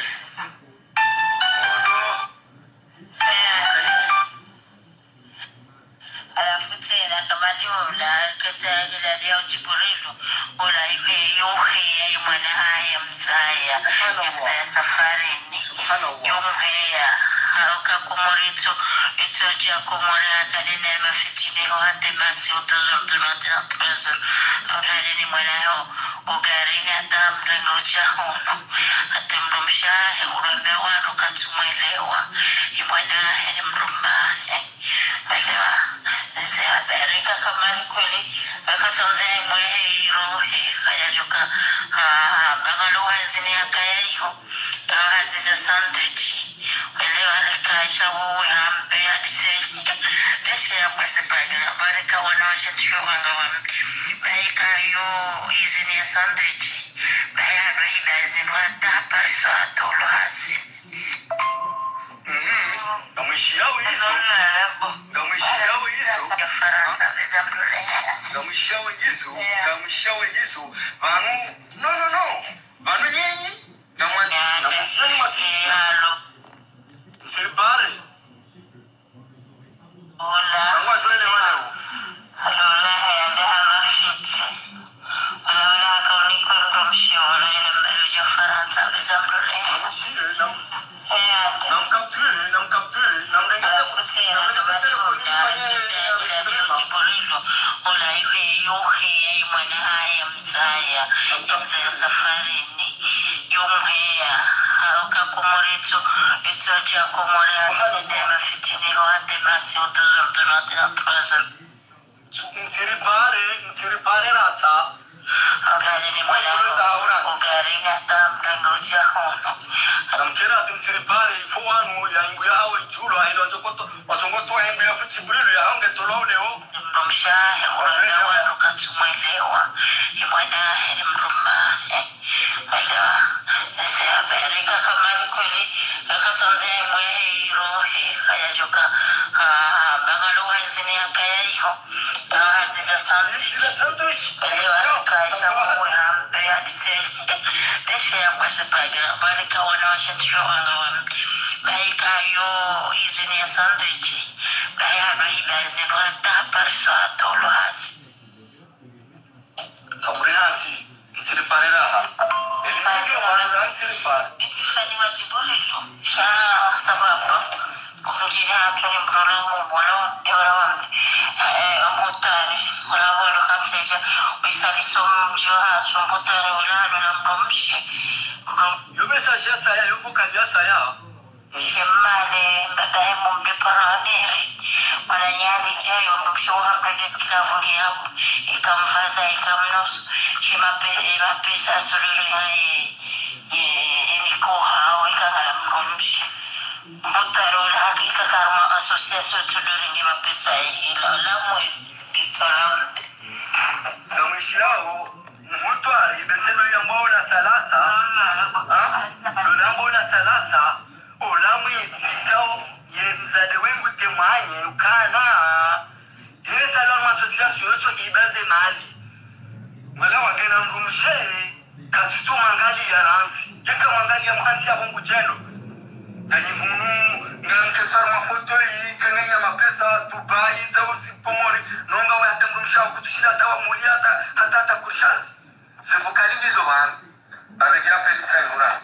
Alafu tena kama liola katika ile ya Jibrilu wala iwe yohe ya mwana haya msaya ya safari ni yohe hauka kumorito ito ya kumora kadene mafitini hoate masi utozo durante la preso awlade ni mwana yo ugaringa damrenga uchahono atemrumshahe urambe wanu katumwelewa imwana ni mrumahe elewa sehaberika kama kweli akasonze mwehe irohe kayajoka bagalo wazini akayayo haziza sandwich elewa lekaisha wowe hambe adise dese ya kwese pagira barika wanawasha tuyo wanga wambe baika yo izini ya sandwich bayado hida izini wata pariso atolo hasi ngamwishiao hizo ngamwishiao hizo ngamwishiao hizo ngamwishiao hizo vanu no no no vanu nyenyi ngamwani ngamwishiao matisi ntiripare hola ngamwa tuele wanao hola hende hamafiti hola kauni kwa mshiona ya Faransa bizamrule nam capture nam capture nam dengada kutsena nam telefoni fanya jibolino hola hivi yohe ai mwana haya msaya mzee safari ni yomhea hauka komoreto itoja komore ndema fitini wate basi utuzurtunate na present ntiri pare ntiri pare rasa agari ni mwana ugari ngata mdangoja hono namkera tinsiri pare fuanu ya ingu ya hawe julo ailo wachokoto wachokoto ya ingu ya fuchibrilu ya honge tolo leo mshahe unaona wakati mwelewa imwana ni mruma ala nasa berika kama kweli akasonze mwe hiro kaya joka bagalo hazini akaya hiyo haziza sandwich elewa kaisa mwa ya diseli deshe ya kwa sepaga barika wanawasha tisho wangawa baika yo izini ya sandwich kaya baiba zebata parsa tolo hasi kamuri hasi nsiripare raha elini wana nsiripare itifani wajibolilo shaa sababu kunjina atoni mbrolamu mwana yora wamdi mutare wala wala kanseja wisali somjo ha sombotare wala wala mbromshi yo message ya saya yo vocal ya saya shemale mbadaye mumbe paramere wala nyali jayo msho hanga sklavuli yako ikamvaza ikamnoso shemape mapesa sololo yae niko hao ikangala mbromshi mutare wala hakika karma association sololo ngi mapesa ila la mwe salamu na mwishiao mutwari beselo ya mbola salasa na mbola salasa ola mwitikao ye mzade wengu temanye ukana ile salamu association yocho kibaze mali wala wangena ngumshe katutu mangali ya ransi yeka mangali ya mhansi ya mungu jeno dani munu ngamkesar mafoto yi kengenya mapesa Dubai zausi pomori nonga wa atangumsha kutushira tawa mulia hata hata hata kushazi sivukali hizo bana amegira pesa ngura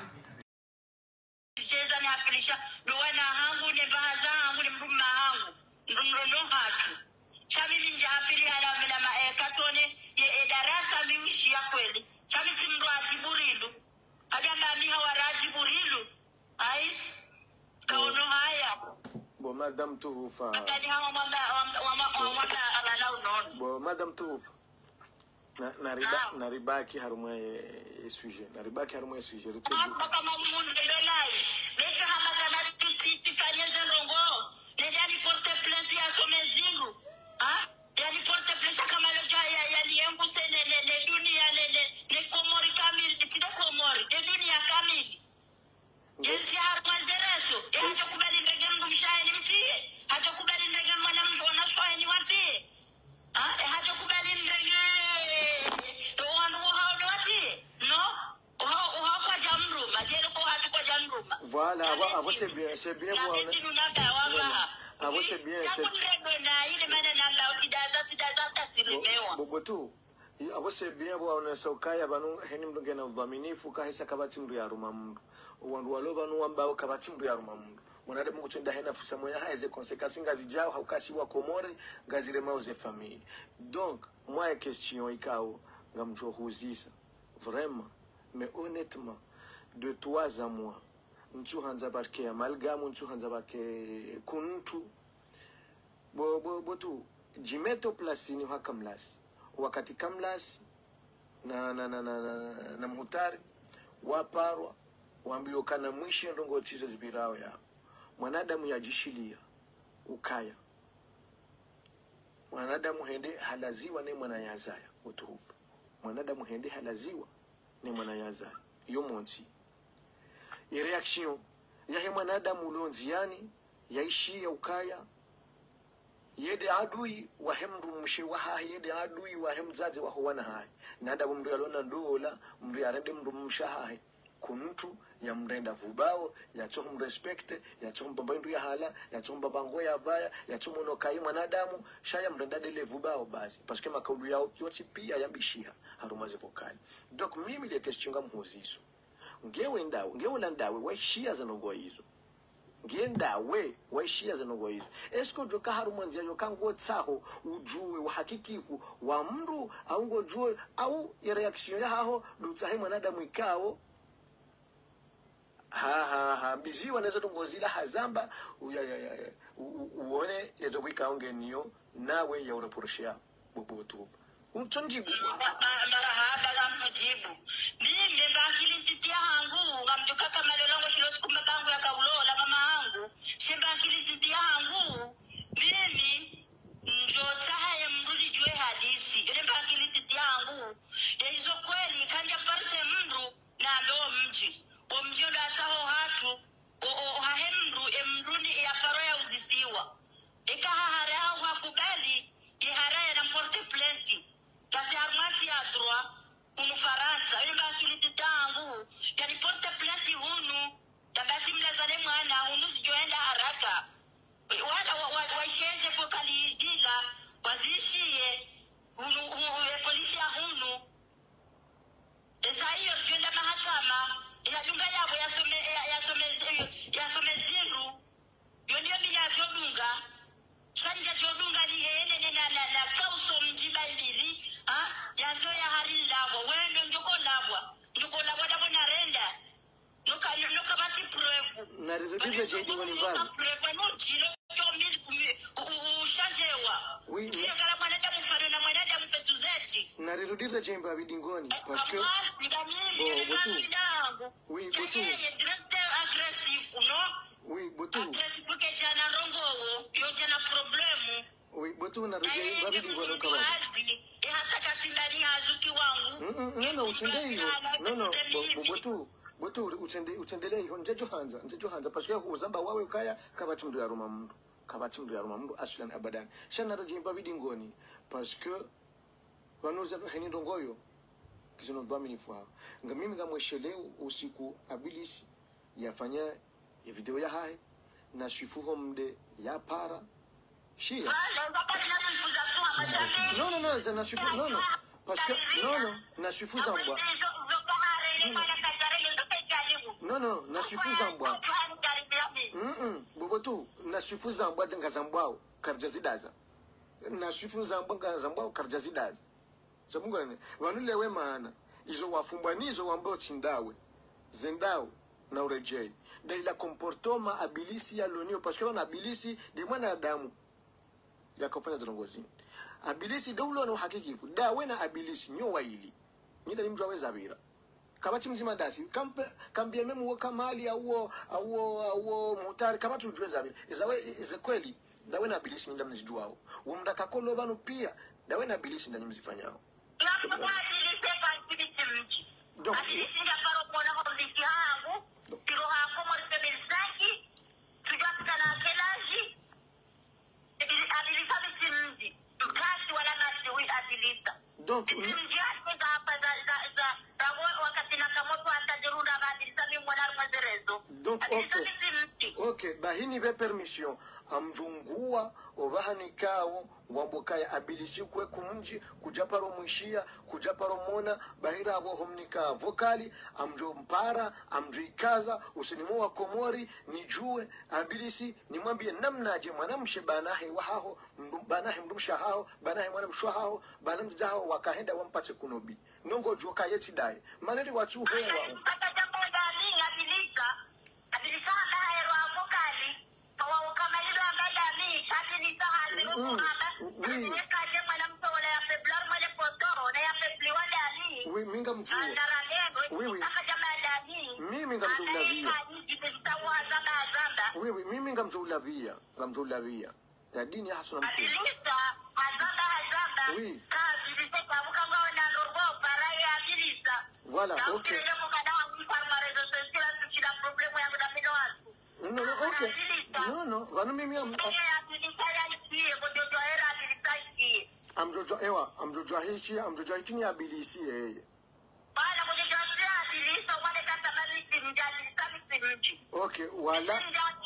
cheza ni apilisha doana hangu ne baza hangu ne mruma hangu ndumrono hatu chami ninja apili ala bila maekatone ye darasa mimishi ya kweli chami timro ajiburilu agamba mi hawaraji burilu ai kaono haya bo madam tufa akadi hawa mama wa mama ala unon bo madam tufa na nariba naribaki harumwe sujet naribaki harumwe sujet rutse kama mundu lelai mesha hamaza na titi kanyeze rongo nendani porte plainte ya somezingu ah yani porte plainte kama loja ya ya liengu sene ne dunia ne ne komori kamili tide komori de dunia kamili yenti harmazereso yaje kubali ndege mshaye ni mtie haje kubali ndege mwana mjona shoye ni watie ah haje kubali ndege voilà abo abo c'est bien c'est bien pour abo c'est bien c'est bobotu abo c'est bien bo ona sokaya banu heni mdunge na udhaminifu kahisa kabati mru ya ruma mru wandu walo banu ambao kabati mru ya ruma mru mwanade mungu tunda hena fusa moya haize konsekansi ngazi jao haukasi wa komore ngazire mauze famille donc moi question ikao ngamjo huzisa vraiment mais honnêtement de toi à moi nchu hanza barke amalgam nchu hanza barke kuntu bo bo botu jimeto plasini hakamlas wakati kamlas na na na na, na, na mhutari waparwa waambio kana mwishi ndongo tizo zibirao ya mwanadamu yajishilia ukaya mwanadamu hende halaziwa ne mwana yazaya utuhufu mwanadamu hende halaziwa ne mwana yazaya yo monti reaction ya he mwanadamu lonziani yaishi ya ukaya yede adui wa hemru mshi wa hahi yede adui wa hemzazi wa huwana hahi nada mndu yalona ndola mndu yarende mndu mshahahi kuntu ya mrenda vubao ya chomu respecte ya chomu bambandu ya hala ya chomu babango ya vaya ya chomu no kai mwanadamu shaya mrenda dele vubao basi parce que makaudu yao yote pia yambishia harumaze vokali donc mimi ile kestionga mhoziso ngewe ndawe ngewe landawe waishia zanogwa hizo ngendawe waishia zanogwa hizo esko joka harumanzia yo kango tsaho ujue uhakikifu wa mndu au ngojue au reaction ya haho dutsahe mwanadamu ikao ha ha ha biziwa nazo tongozila hazamba uya ya ya uone yezo kwikaonge niyo nawe ya uraporshia bubutuva unchonjibu marahaba gamjibu mimi mbangili titia hangu ngamjuka kama lelongo shilo sikumba kangu ya kaulola mama hangu shimbangili titia hangu mimi njota haya mrudi jue hadisi ile mbangili titia hangu ya hizo kweli kanja parse mru na ndo mji omjio da taho hatu o o hahemru emruni ya paro ya uzisiwa eka hahare hao hakubali iharaya na porte plenty kasi harmati ya droit unu Faransa ile bakili titangu ya porte plenty hunu tabasi mlazane mwana hunu sijoenda haraka wala waishenze wa, wa pokali dila wazishie hunu polisi ya hunu esa hiyo jenda mahakama ya dunga yabo yasome yasome yasome zinru yondio bila jodunga sanja jodunga ni hele na na na kauso mjiba mbili ha yanzo ya hari labo wendo njoko labwa njoko labwa dabo na renda nuka nuka bati preuve na rezotiza jaidi ngoni mbali preuve no jilo jombi ushajewa oui ni kala mwanadamu mfano na mwanadamu fetuzeti na rezotiza jaidi bidingoni parce que bon botu oui botu agressif non oui botu agressif que jana rongo yo jana problemu oui botu na rezotiza bidingoni kama e hata katindani hazuki wangu no no utendei no no botu botu utende utendelei njejo hanza njejo hanza parce que uzamba wawe kaya kabati mndu ya roma mndu kabati mndu ya roma mndu aslan abadan shana rezotiza bidingoni parce que wanoza heni ndongoyo kizino dhamini fwa nga mimi ngamwesheleu usiku abilisi yafanya video ya hai na shifuho mde ya para shia no no no za na shifu no no parce que no no na shifu zambwa no no na shifu zambwa mm bobotu na shifu zambwa denga zambwao karjazidaza na shifu zambwa zambwao karjazidaza sabungane wanulewe maana izo wafumbanizo wambao chindawe zendao na urejei daila comportoma abilisi ya lonio parce que wana abilisi de mwana adamu yakafanya zilongozi abilisi daulo na uhakikifu dawe na abilisi nyo waili nida nimjwa weza bira kabati mzima dasi kampe kambia memu wo kamali au au au mutari kabati ujweza bira izawe ize kweli dawe na abilisi nda mzijuao umdaka kolo banu pia dawe na abilisi nda mzifanyao donc ila paro mona hondiki hangu kiro hangu morite bizaki tujapita na kelaji ili abilisa bisimdi kasi wala nasi wi abilisa donc mji ati hapa za za za rawo wakati na kamoto atajirunda abilisa mimi mwana mwezerezo donc okay okay bahini be permission amjungua obahani kawo wambukaya abilisi kwe kumji kujaparo mwishia kujaparo mona bahira abo homnika vokali amjo mpara amjo ikaza usinimu wa komori nijue abilisi nimwambie namnaje mwanamshe banahe wahaho banahe mdumsha hao banahe mwanamshwa hao banamja hao wakahenda wampate kunobi nongo joka yeti dai maneli watu hewa hata jambo dali abilika abilika haero vokali kwa kama hilo ambaye mimi hata ni sahali oui kaje mwana mtola ya februar mwana potoro na ya februar dali oui minga mjua oui oui mimi ngamjulavia oui oui mimi ngamjulavia ngamjulavia ya dini hasuna mtu oui voilà ok No, no, okay. No, no. Vanu mimi am am jojo ewa, am jojo hichi, am jojo hitini abilisi yeye. Bana mjojo abilisi wale kata bali mjali sami mji. Okay, wala.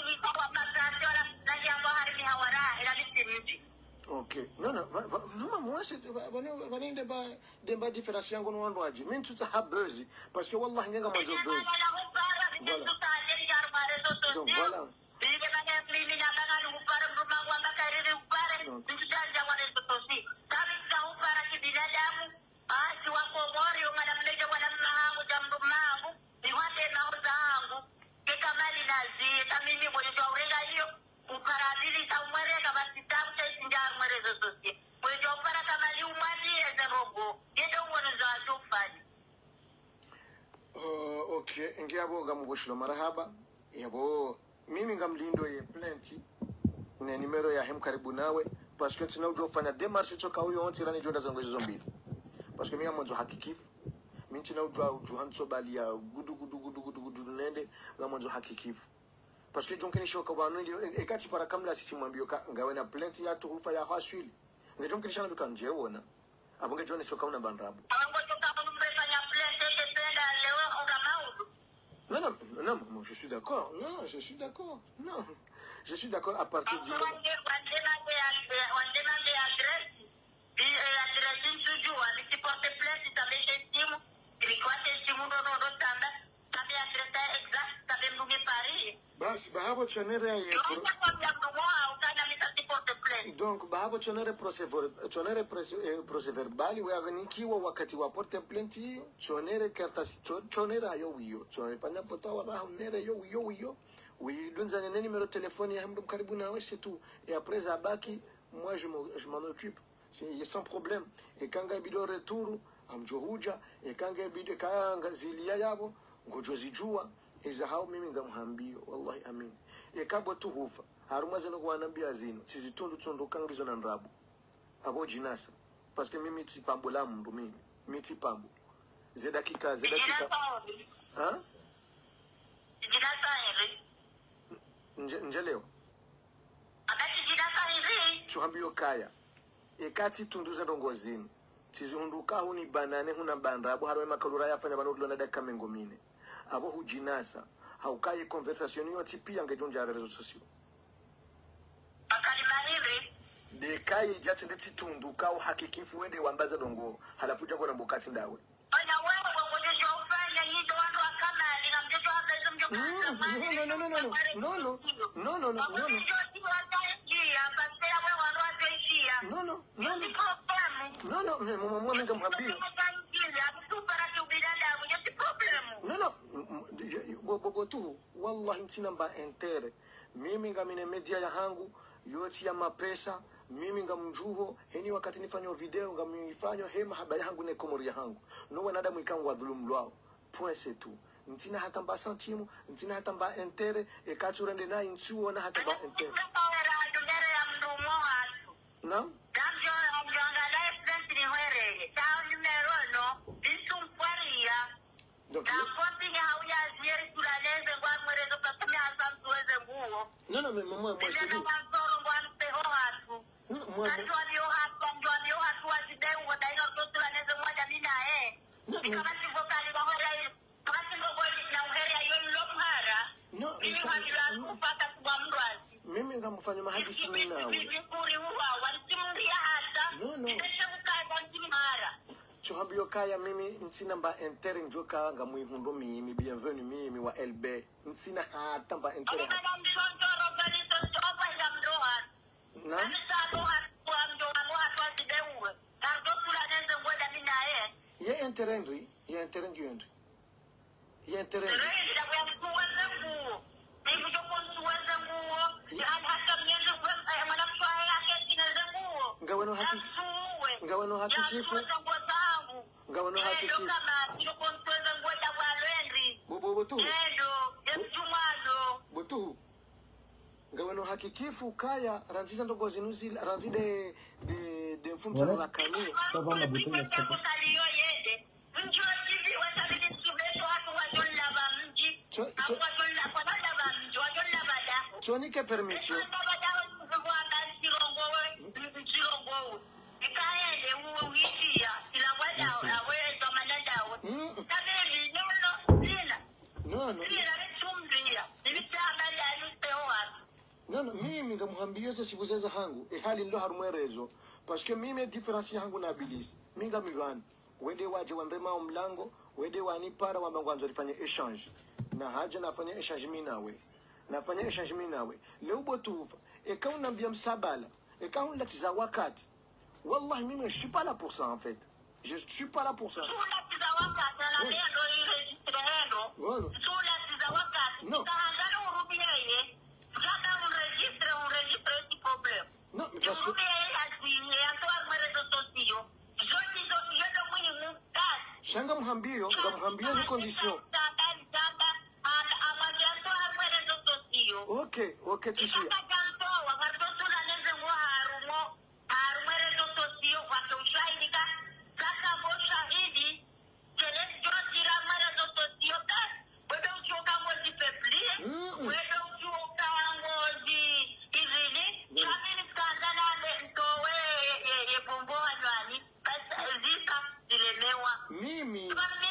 Okay. No, no. No, moi c'est vanu vanu demba demba différencier ngono wandoaji. Mimi tutsa habuzi parce que wallahi ngenga mazo buzi. Donc voilà. Uh, okay, ngiabo gamugoshilo marahaba. Yabo mimi ngamlindo ye plenty na numero ya hem karibu nawe parce que tina ujofanya démarche toka huyo onti rani jonda zangu hizo mbili parce que mimi mwanzo hakikifu mimi tina ujwa ujuhanso bali ya gudu gudu gudu gudu gudu nende ngamwanzo hakikifu parce que jonkeni shoka banu ndio ekati para kamla sichimwambio ka ngawe na plenty ya tuhufa ya haswili ngejonkeni shana bika njeona abonge jone shoka una bandrabu Non, non, non, non, je suis d'accord. Non, je suis d'accord. Non, je suis d'accord à partir du moment. Basi bahabo chonere ya donc bahabo chonere procès chonere procès verbal we avenikiwa wakati wa porte plainte chonere karta chonere ayo wiyo chonere fanya foto wa baho nere yo wiyo wiyo oui dunza nene numéro téléphone ya mdum karibu nawe c'est tout et après abaki moi je je m'en occupe c'est sans problème et kanga bido retour amjohuja et kanga bido kanga zilia yabo ngojozijua iza hao mimi ngamhambio wallahi amin ekabo tuhufa harumaze no kuanambia zino sizitundu tundu kangizo na nrabu abo jinasa parce que mimi tipambo la mndu mimi miti pambo ze dakika ze dakika ha jinasa hivi nje nje leo akati jinasa hivi chuambio kaya ekati tunduze ndongozini tizihunduka huni banane huna bandrabu harwe makalura yafanya banodlo na dakika mengo mine abo hujinasa haukai conversation yote pia ngejonja rezo sosio akalima hivi de kai jati ndeti tunduka au hakikifu wende wambaza dongo halafu jako na mbukati ndawe ana wewe ngojejo ufanya hizo watu akama linamjejo hapa hizo mjomba no no no no no no no no no no no no no no no no mama ngamwambia no no bobo tu wallahi ntina mba entere mimi ngamine media ya hangu yote ya mapesa mimi ngamjuho heni wakati nifanya video ngamifanya hema habari yangu ne komori ya hangu no wanada mwikangu wa dhulumu lwao point c'est tout ntina hata mba sentimu ntina hata mba entere e katurende na insuo na hata mba entere na damjo amjanga life ni were tawo numero no bisum paria donc na konti ya hauya zieri tulaleze kwa mwerezo katumia asamtu weze nguo no no mais maman moi je dis moi ndio ndio hapa ndio ndio hatu wazideu wadaina tulaleze moja nina eh kama sivyo kali wa hera kama sivyo na hera hiyo lopara no mimi hamila kupata kwa mrwazi mimi ngamfanya mahadisi mimi nawe mimi huwa wantimria hata no no chuhambio kaya mimi nsina mba entere njoka ngamuihundo mimi bienvenue mimi wa L B nsina hata mba entere na ye entere ndri ye entere ndri ye entere ndri ngaweno haki ngaweno haki chifu ngaweno haki chifu bobo botu botu ngaweno haki chifu kaya ranziza ndongo zinuzi ranzide de de mfunzo la kani Tava na botu ya stop. Tonike permission. No, no. No, no, mimi ngamuhambia sibuzaza hangu e hali ndo harumwerezo parce que mimi difference hangu na abilis minga mibani wede waje wandema mlango wede wani para wamba ngwanzo lifanye exchange na haja nafanya exchange mimi nawe nafanya exchange mimi nawe leo botufa e ka unambia msabala e ka unlatiza wakati wallahi mimi je suis pas là pour ça en fait je suis pas là pour ça voilà. Non. Non, mais parce que... Shanga mhambio, mhambio ni condition. Ok, ok, Tishia. Mimi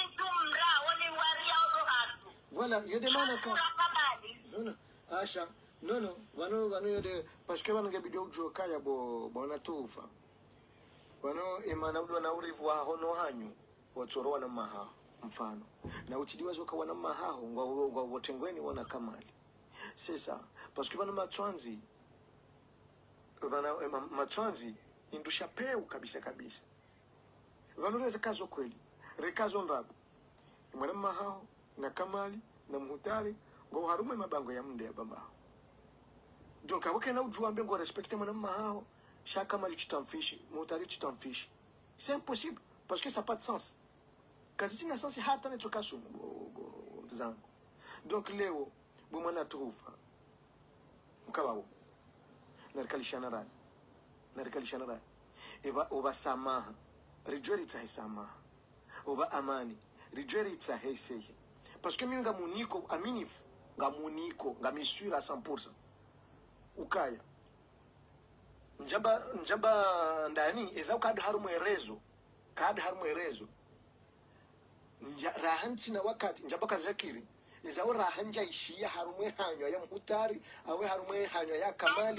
voilà yo demande ka non non asha non non vano vano yo de parce que vano ngebidio ujoka ya bo bona tufa vano emana ulo na urivwa hono hanyu watsorowa na maha mfano na utidiwa zoka wana maha ngwa wotengweni wana kamali sasa parce que vano matwanzi vana matwanzi indusha peu kabisa kabisa vano reza kazo kweli rekazo ndabu mwana mahao na kamali na muhutari ngo harume mabango ya mnde ya bamba donc aboke na ujua mbe ngo respecter mwana mahao chaque kamali chitamfishi muhutari chitamfishi c'est impossible parce que ça n'a pas de sens kazi tina sens hata ne tokasu mtazangu donc leo bo mwana tufa mkabawo narikalishana rani narikalishana rani eba oba samaha rijori tsahisamaha oba amani rijori tsahesehe parce que mimi ngamuniko aminifu ngamuniko ngamisura cent pour cent ukaya njaba njaba ndani eza ukadi harumwerezo kadi harumwerezo nja rahanti na wakati njaba kazakiri eza urahanja ishia harumwe hanyo ya mhutari awe harumwe hanyo ya kamali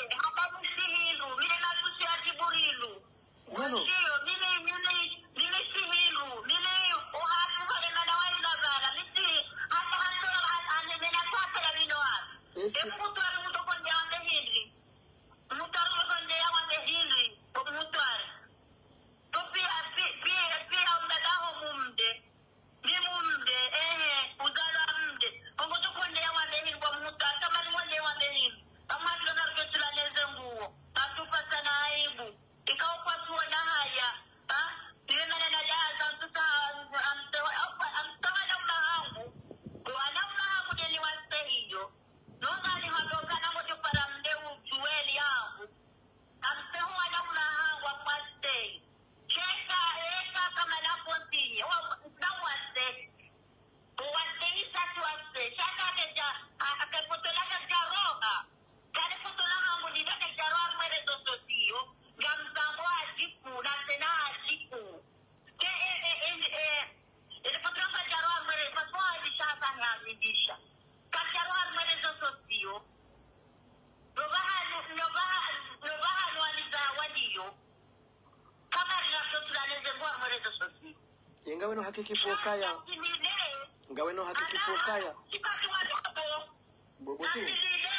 no no Ingawa no hakiki fokaya ngawe no hakiki fokaya bobo tu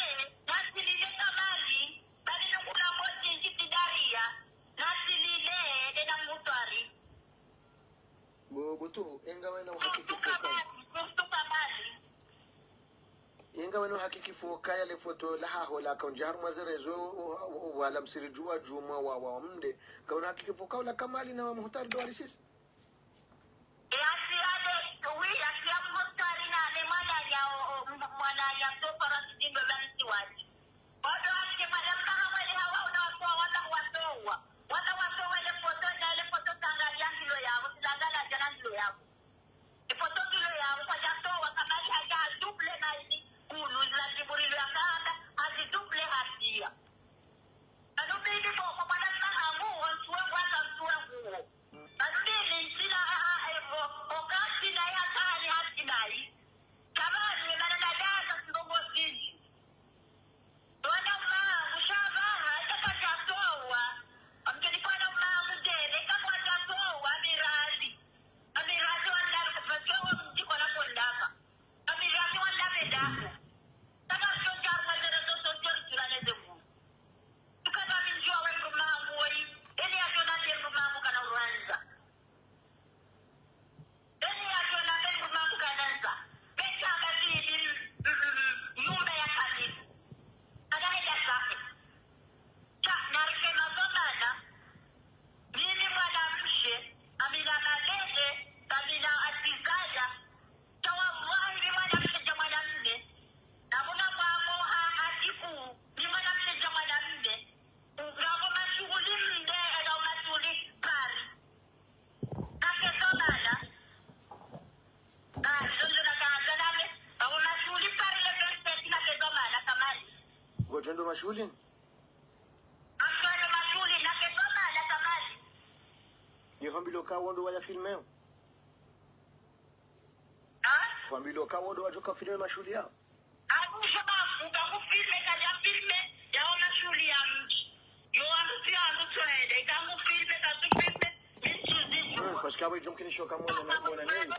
bobo tu ingawa no hakiki fokaya ingawa no hakiki fokaya le foto la haho la konjar mazerezo wala msirijua juma wa wa mde ngawe no hakiki fokaya la kamali na muhtar dwali sisi Ipoto kilo ya kwa jato wa kamali haja duple na ili kulu la kiburi la kanda mashulini. Amtwale mashuli na kesoma na kamali. Ye hambilo ka wondo waya filmeo. Ah? Hambilo ka wondo wajoka filme mashuli yao. Abu shababu ngakufilme kaja filme yaona shuli ya mji. Yo anupia anutwele ngakufilme katufilme vitu zitu. Hmm, parce que awe jomkini shoka mwana na mwana nini.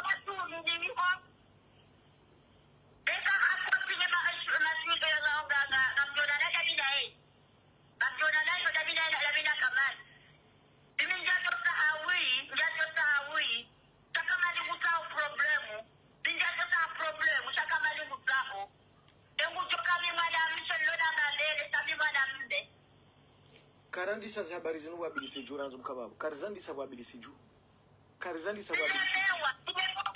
Karandi sa habari zinu wabilisi juu ranzo mkababu. Karzandi sa wabilisi juu. Karzandi sa wabilisi juu.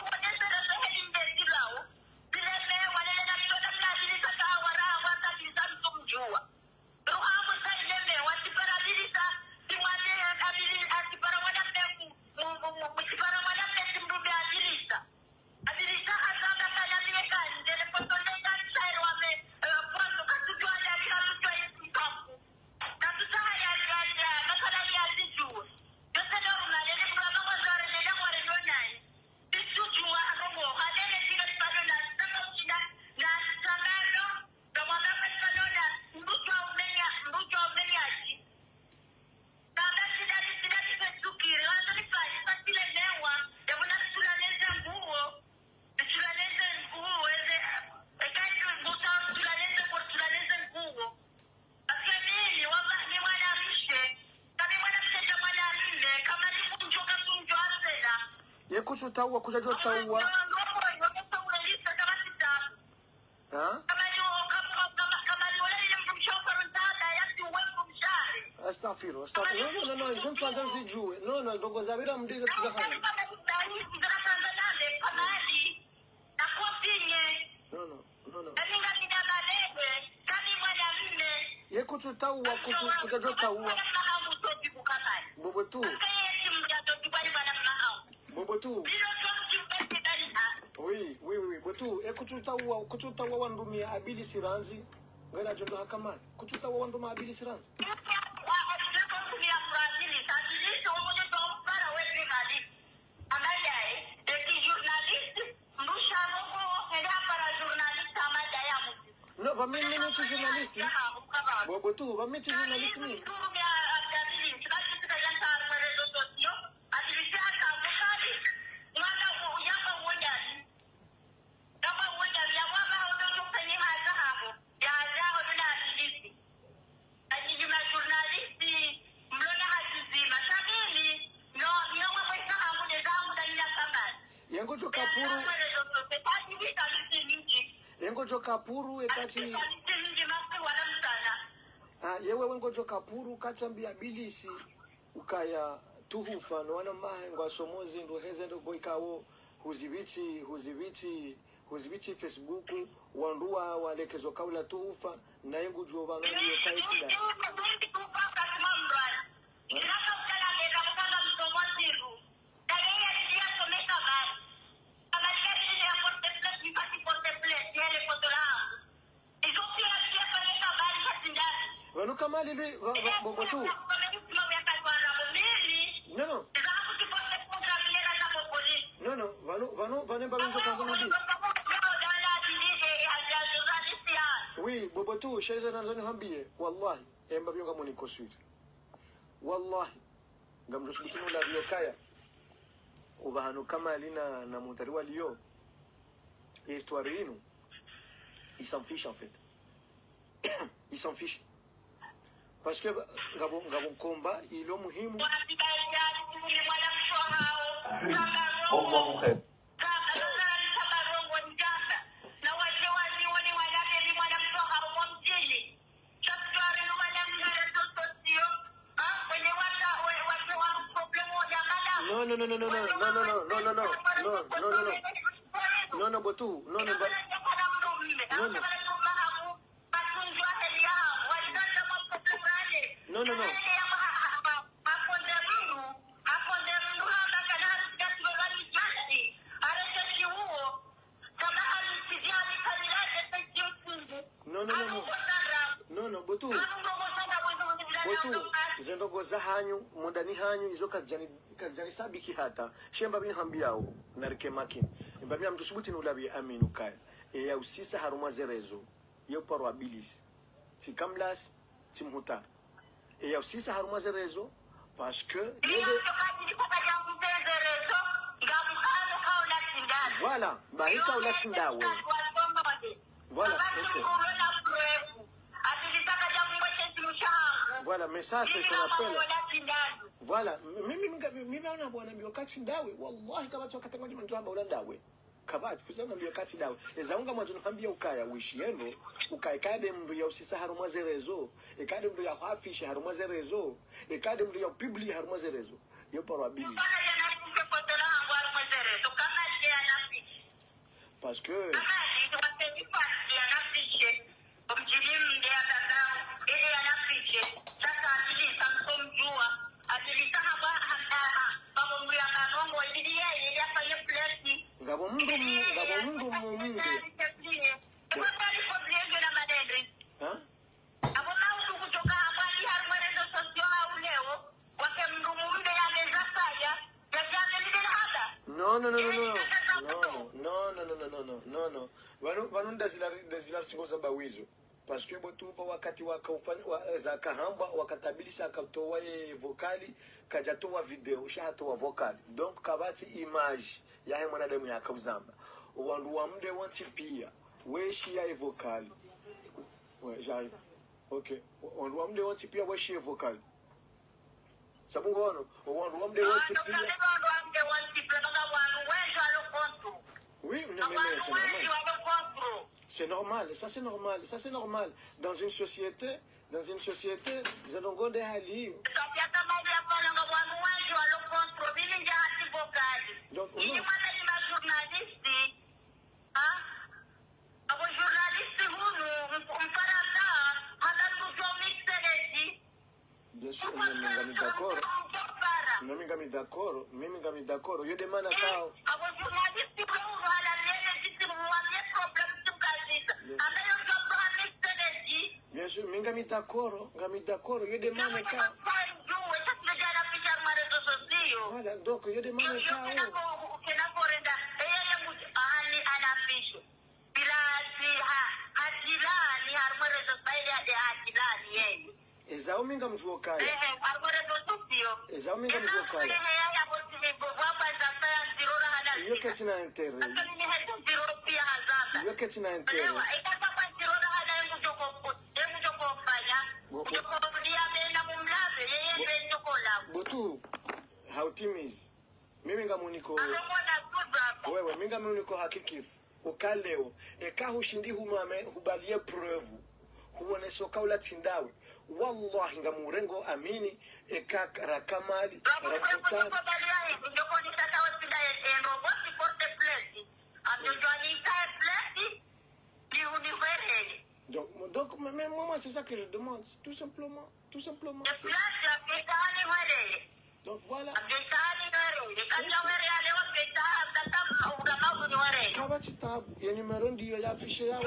Kuchu tawa kuja jua tawa. Ha? Astaghfiru, astaghfiru. No, no, no, junto azan sijue. No, no, ndogo zabira mdiga tujahani. No, no, no, no. Ye kuchu tawa kuchu kuja jua tawa. Bobo tu. Bobotu. Oui, oui, oui, botu. E kututa wa kututa wa wandumia abili siranzi. Ngana jondo hakamani. Kututa wa wandumia abili siranzi. No, va mimi ni journalist. Bobotu, va mimi journalist mimi. Yengo jo kapuru. Yengo jo kapuru ekati. Ah, yewe wengo jo kapuru kachambia bilisi ukaya tuhufa no wana mahengo asomozi ndo heze ndo goikawo huzibiti huzibiti huzibiti Facebook wandua walekezo kaula tuhufa na yengo jo bana yo kaitida. Wanu kamali lui bobotu. No no. No no. Vanu vanu vanu balunzo kazanabi. Oui bobotu shaiza nanzani hambie. Wallahi emba bionga moni kosuit. Wallahi ngamrusubutunu la biokaya. Ubahanu kamali na na mutari walio. Histoire inu. Ils s'en fichent en fait. Ils s'en fichent. Parce que ngabo ngabo komba ilo muhimu. No no no no no no no no no no no no no no no no no no botu no no no no no no no no no no no no botu botu zendogo za hanyu mundani hanyu izo kazjani kazjani sabiki hata shemba bin hambiao narike makini mbamia mtu subuti nulabi aminu kaya e ya usisa haruma zerezo yo paro abilis ti kamlas ti mhutar e ya usisa haruma zerezo parce que voilà bahika ulatindawe voilà okay. Voilà, mais ça c'est ce qu'on appelle. Voilà, mimi mimi naona bwana mbio kati ndawe, wallahi kama tu wakati mmoja mtu amba ulandawe. Kabati kusema mbio kati ndawe. Ezaunga mwanzo nambia ukaya wishi yendo, ukaya kade mndu ya usisa haruma zerezo, ekade mndu ya hafisha haruma zerezo, ekade mndu ya publi haruma zerezo. Yo paro abili. Parce que Gabo mundu gabo mundu mundu. Hein? No no no no no. No no no no no no no no. Wanu wanu ndazila ndazila singoza bawizo. Parce que botuva wakati wakaufanya wa, za kahamba wakatabilisha akatoa ye vokali kajatoa video shatoa vokali donc kabati image ya he mwanadamu yakauzamba wandu wa mde wanti pia weshi ya vokali ouais j'arrive OK wandu wa mde wanti pia weshi ya vokali sababu ngono wandu wa mde wanti pia oui non mais c'est normal ça c'est normal ça c'est normal dans une société dans une société zanongo de hali donc oui bien sûr mimi d'accord mimi ngami d'accord mimi ngami d'accord yo demanda kao bien sûr mimi ngami d'accord ngami d'accord yo demanda kao voilà donc yo demanda kao Ezao minga mjuo kaya. Eh, agora do tupio. Ezao minga mjuo kaya. Yo que tina enterre. Yo que tina enterre. Botu, how timiz. Mimi nga muniko. Wewe minga muniko hakikifu. Ukaleo eka hushindi humame hubalie preuve. Huone soka ula tindawe. Wallahi nga murengo amini eka rakamali rakutani donc donc mais moi c'est ça que je demande tout simplement tout simplement donc voilà kabati tabu ya numero ndio ya afishe yao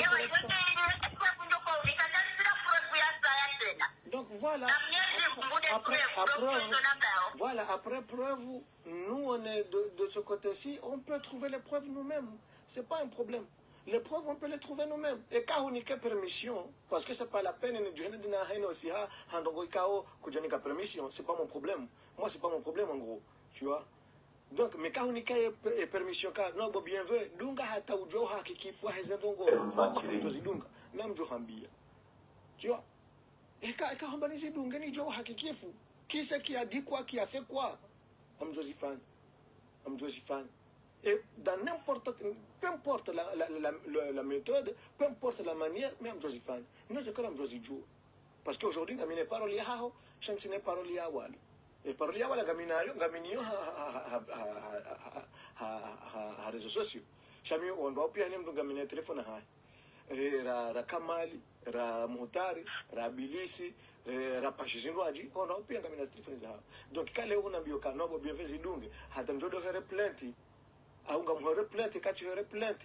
donc voilà après, après, voilà après preuve nous on est de, de ce côté-ci on peut trouver les preuves nous-mêmes c'est pas un problème les preuves on peut les trouver nous-mêmes et quand on n'y a permission parce que c'est pas la peine de dire dina haino si ha handongo ikao kujanika permission c'est pas mon problème moi c'est pas mon problème en gros tu vois donc mais quand on n'y a permission car non bon bien vu dunga hata ujo hakikifu hezendongo jozi dunga même jo hambia tu vois eka eka hambanizi dunga ni jo hakikifu kisa kiadikwa kiafe kwa am Josephine am Josephine et dans n'importe peu importe la la, la la la méthode peu importe la manière même Josephine non c'est comme Josephine parce qu'aujourd'hui ngamine paroli hao chansine paroli awali e paroli awala ngaminayo ngaminio ha ha ha ha réseaux sociaux chami on pia ni mtu ngamine telefone hai ra ra kamali ra motari ra bilisi ra pashizinwaji on pia ngamine telefone za donc kale una bio kanobo bien fait zidunge hata mjodo here plenty au ngamhore plenty kati here plenty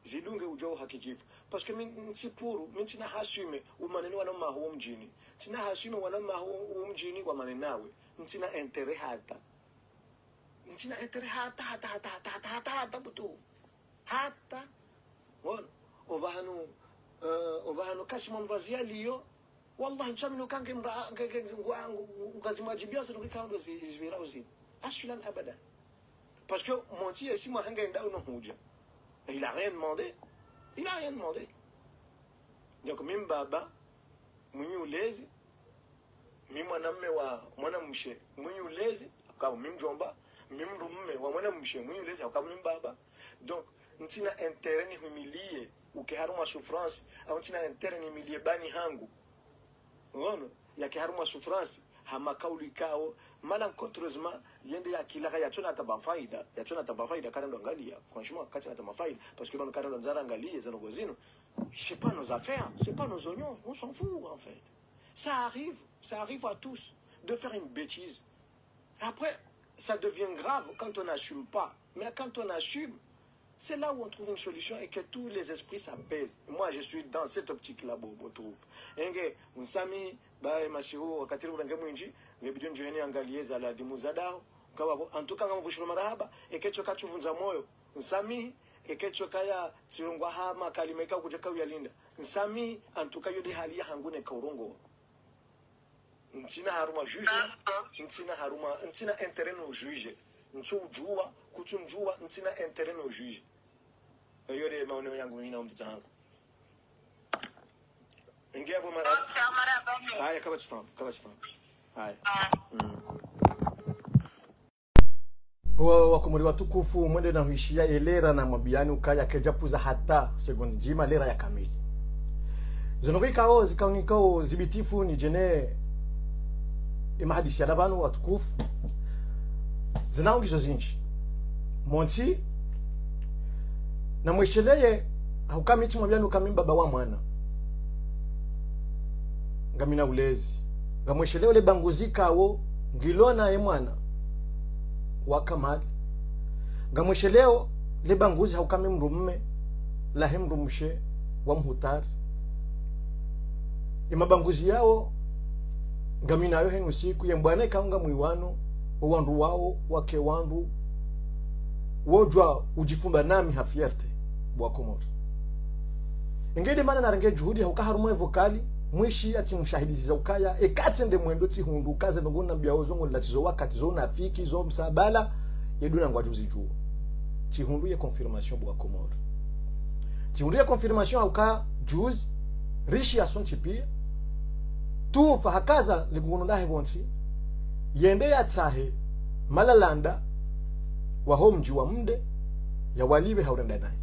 zilunge ujao hakijifu parce que min sipuru min tina hasume umaneno wana maho mjini tina hasume wana maho mjini kwa manenawe ntina entere hata ntina entere hata hata hata hata hata hata hata butu hata wala ovahanu uh, ovahanu kasi mwambazia liyo wallahi mchamino kange mra ngwangu ngazimajibia zo ngikando zibira uzi ashulan abada parce que monti ici moi hanga nda no huja il a rien demandé il a rien demandé donc mimi baba mwenye ulezi mimi mwanamume wa mwanamshe mwenye ulezi kama mimi mjomba mimi mume wa mwanamshe mwenye ulezi kama mimi baba donc ntina intérêt ni humilie ukiharuma souffrance au ntina intérêt ni humilie bani hangu ngono ya kiharuma souffrance hama kauli kao malencontreusement yende ya kilaka ya tuna taba faida ya tuna taba faida kana ndo angalia franchement kati na taba faida parce que dans kana ndo nzara angalia za ngozino c'est pas nos affaires c'est pas nos oignons on s'en fout en fait ça arrive ça arrive à tous de faire une bêtise après ça devient grave quand on n'assume pas mais quand on assume c'est là où on trouve une solution et que tous les esprits s'apaisent. Moi, je suis dans cette optique-là, je trouve. Enge, unsami, ba masihu wakati ule ngemwinji, ngebidon joheni angalie za la dimuzadao, kababo antuka ngam kushiro marahaba, ekecho kachuvunza moyo. Unsami, ekecho kaya tirungwa hama kalimeka kujaka uyalinda. Unsami, antuka yodi hali ya hangune kaurongo. Ntina haruma juge, ntina haruma, ntina intérêt no juge. Nchu ujua, kutu njua, ntina intérêt no juge. Yode maono yangu ina umtitanga. Ingia hapo mara. Haya kama tsam, kama tsam. Haya. Wa wakumuri watukufu mwende na huishia elera na mabiani ukaya kejapuza hata sekondi jima lera ya kamili. Zonobika zikaunikao zibitifu ni jene imahadisi ya labanu watukufu. Zinaungizo zinji. Monti na mwesheleye haukamichi mwabianu kamimi baba wa mwana ngamina ulezi ngamwesheleye ule banguzika wo ngilona e mwana wakamali ngamwesheleye le banguzi haukami mrumme la hemrumushe wa mhutari ima banguzi yao ngamina yo henu siku yembwane kaunga mwiwano uwandu wao wake wandu wojwa ujifumba nami hafierte bwa Komoro ngede mana narange juhudi haukaharumwe vokali mwishi ati mshahidiza ukaya ekatende mwendo ti hundu kaze ngona byaozo ngolatizo wakati zo nafiki zo msabala yeduna ngwajuzi juo ti hundu ye confirmation bwa Komoro ti hundu ye confirmation hauka juzi rishi asonti pia tu fa hakaza leguno ndahe bonti yende ya tahe malalanda wa homji wa mde ya waliwe haurenda naye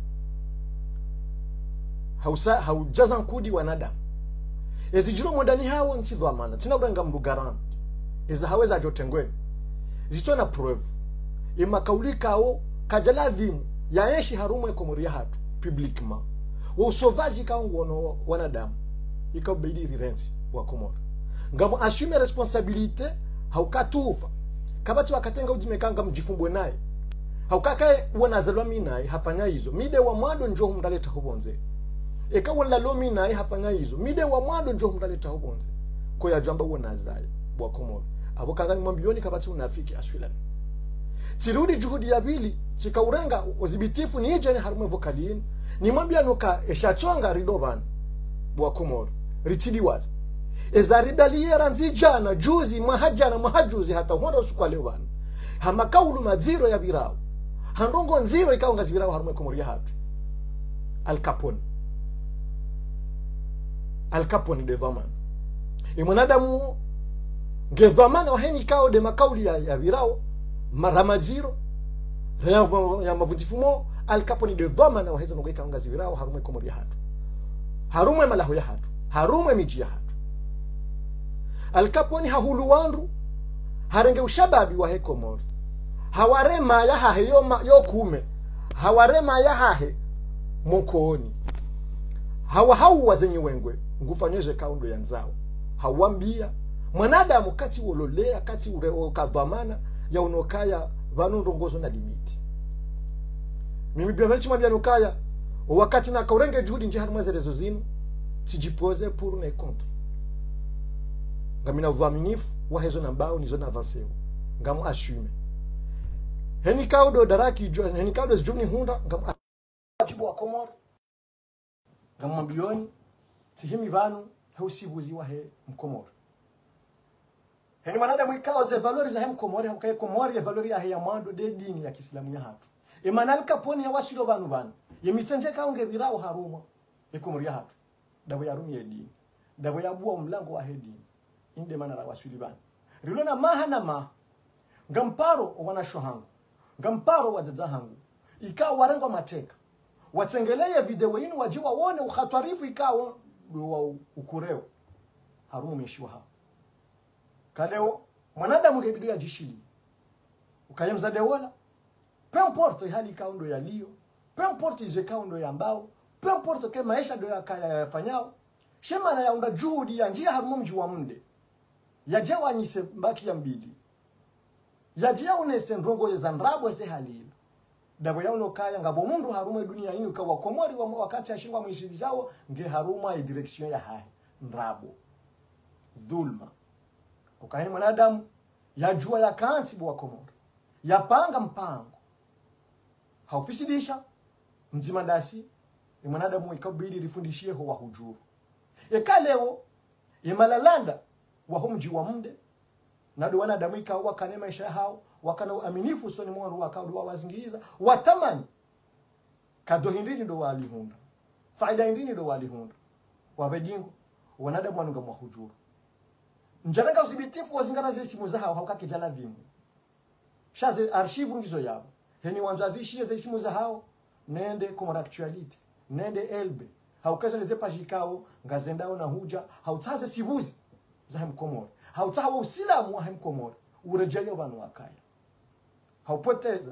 hausa haujaza nkudi wanadamu ezijiro mondani hawo nti dhamana tina uranga mdu garant eza haweza jotengweni zitona preuve ima kaulika o kajaladhimu yaeshi harumu ekomoria hatu publiquement wa usovaji kaungu wono wanadamu ikabidi rirenzi wa Komoro ngamo assume responsabilité haukatufa kabati wakatenga ujimekanga mjifumbwe naye haukakae wanazalwa minaye hafanya hizo mide wa mwado njo humdaleta hubonze eka wala lomi naye hafanya hizo mide wa mwado njo humdaleta hubonze kwa ya jamba wanazaya bwa Komoro abo kangani mwambioni kabati unafiki aswila tirudi juhudi ya bili chikaurenga uzibitifu ni ije ni harume vokalini ni mwambia nuka eshachonga ridovan bwa Komoro ritidi wazi ezaribaliera nzijana juzi mahajana mahajuzi hata mwada usukwalewana hama kaulu maziro ya birao handongo nziro ikaonga zibirao harume Komoro ya hatu Al Capone Al Capone de dhamana imonadamu nge dhamana waheni kao de makauli ya, ya birao maramaziro ya, ya mavunjifumo Al Capone de dhamana waheza nungo ikaonga zibirao harume Komoro ya hatu harume malahu ya hatu harume miji ya hatu Al Capone hahulu wandu harenge ushababi wa he Komoro hawarema ya hahe yoma yokume hawarema ya hahe mokoni hawa hawa zenye wengwe ngufanyeze kaundo ya nzao hawambia mwanadamu kati wololea kati ure kadhamana ya unokaya vanu ndongozo na limiti mimi pia nalichi mwambia nukaya wakati na kaurenge juhudi nje haruma zerezo zinu tijipose pour na contre ngamina udhaminifu wa hezo na mbao nizo na avanceo ngamu assume heni kaudo daraki jo heni kaudo zjuni hunda ngamu ajibu wa Komoro ngamu mambilioni tihimi banu hausibuzi wa he mkomoro heni manada mwikao ze valori za he mkomoro haukaye Komoro ya valori ya he ya mwando de dini ya Kiislamu ya hatu emanal kaponi ya wasilo banu banu yemitsenje kaunge birao haruma ekomori ya hatu dabo ya rumi ya dini dabo ya buwa mlango wa he dini inde mana la wasili banu rilona maha na maha ngamparo wana shohangu ngamparo wazaza hangu ikawa warengo mateka watengeleye video inu wajiwa wone ukhatwarifu ikawa wa ukureo harumu meshiwa hapa kaleo mwanadamu ngebidu ya jishili ukayemza dewola peu importe hali kaundo ya liyo peu importe ize kaundo ya mbao peu importe ke maisha do ya kaya yafanyao shema na yaunda juhudi ya njia harumu mji wa mde yajewa nyise mbaki ya mbili yajia unese ndrongo ya zandrabo ese halila dabo ya unokaya ngabo mundu haruma dunia inu kawa Komori wa wakati ya shingwa mwishidi zao nge haruma ya direksyon ya hai ndrabo dhulma ukahini mwanadamu yajua ya kantibu wa Komori yapanga mpango haufisidisha mzima ndasi mwanadamu ikabidi rifundishie ho wa hujuru eka leo yemalalanda wa humji wa mde nado wanadamu ikawa kane maisha hao wakana uaminifu soni mwandu wakaudu wazingiza watamani kado hindini do walihunda faida hindini do walihunda wabedingo wanadamu wanunga mwahujuru njaranga usibitifu wazingara ze simu za hao haukake jala vimu shaze archivu ngizo yao heni wanzazishie ze simu za hao nende komora actuality nende elbe haukazo neze pajikao ngazendao na huja hautaze sibuzi za mkomori hautawa usilamu wa mkomori urejeleo banu wakaya haupoteza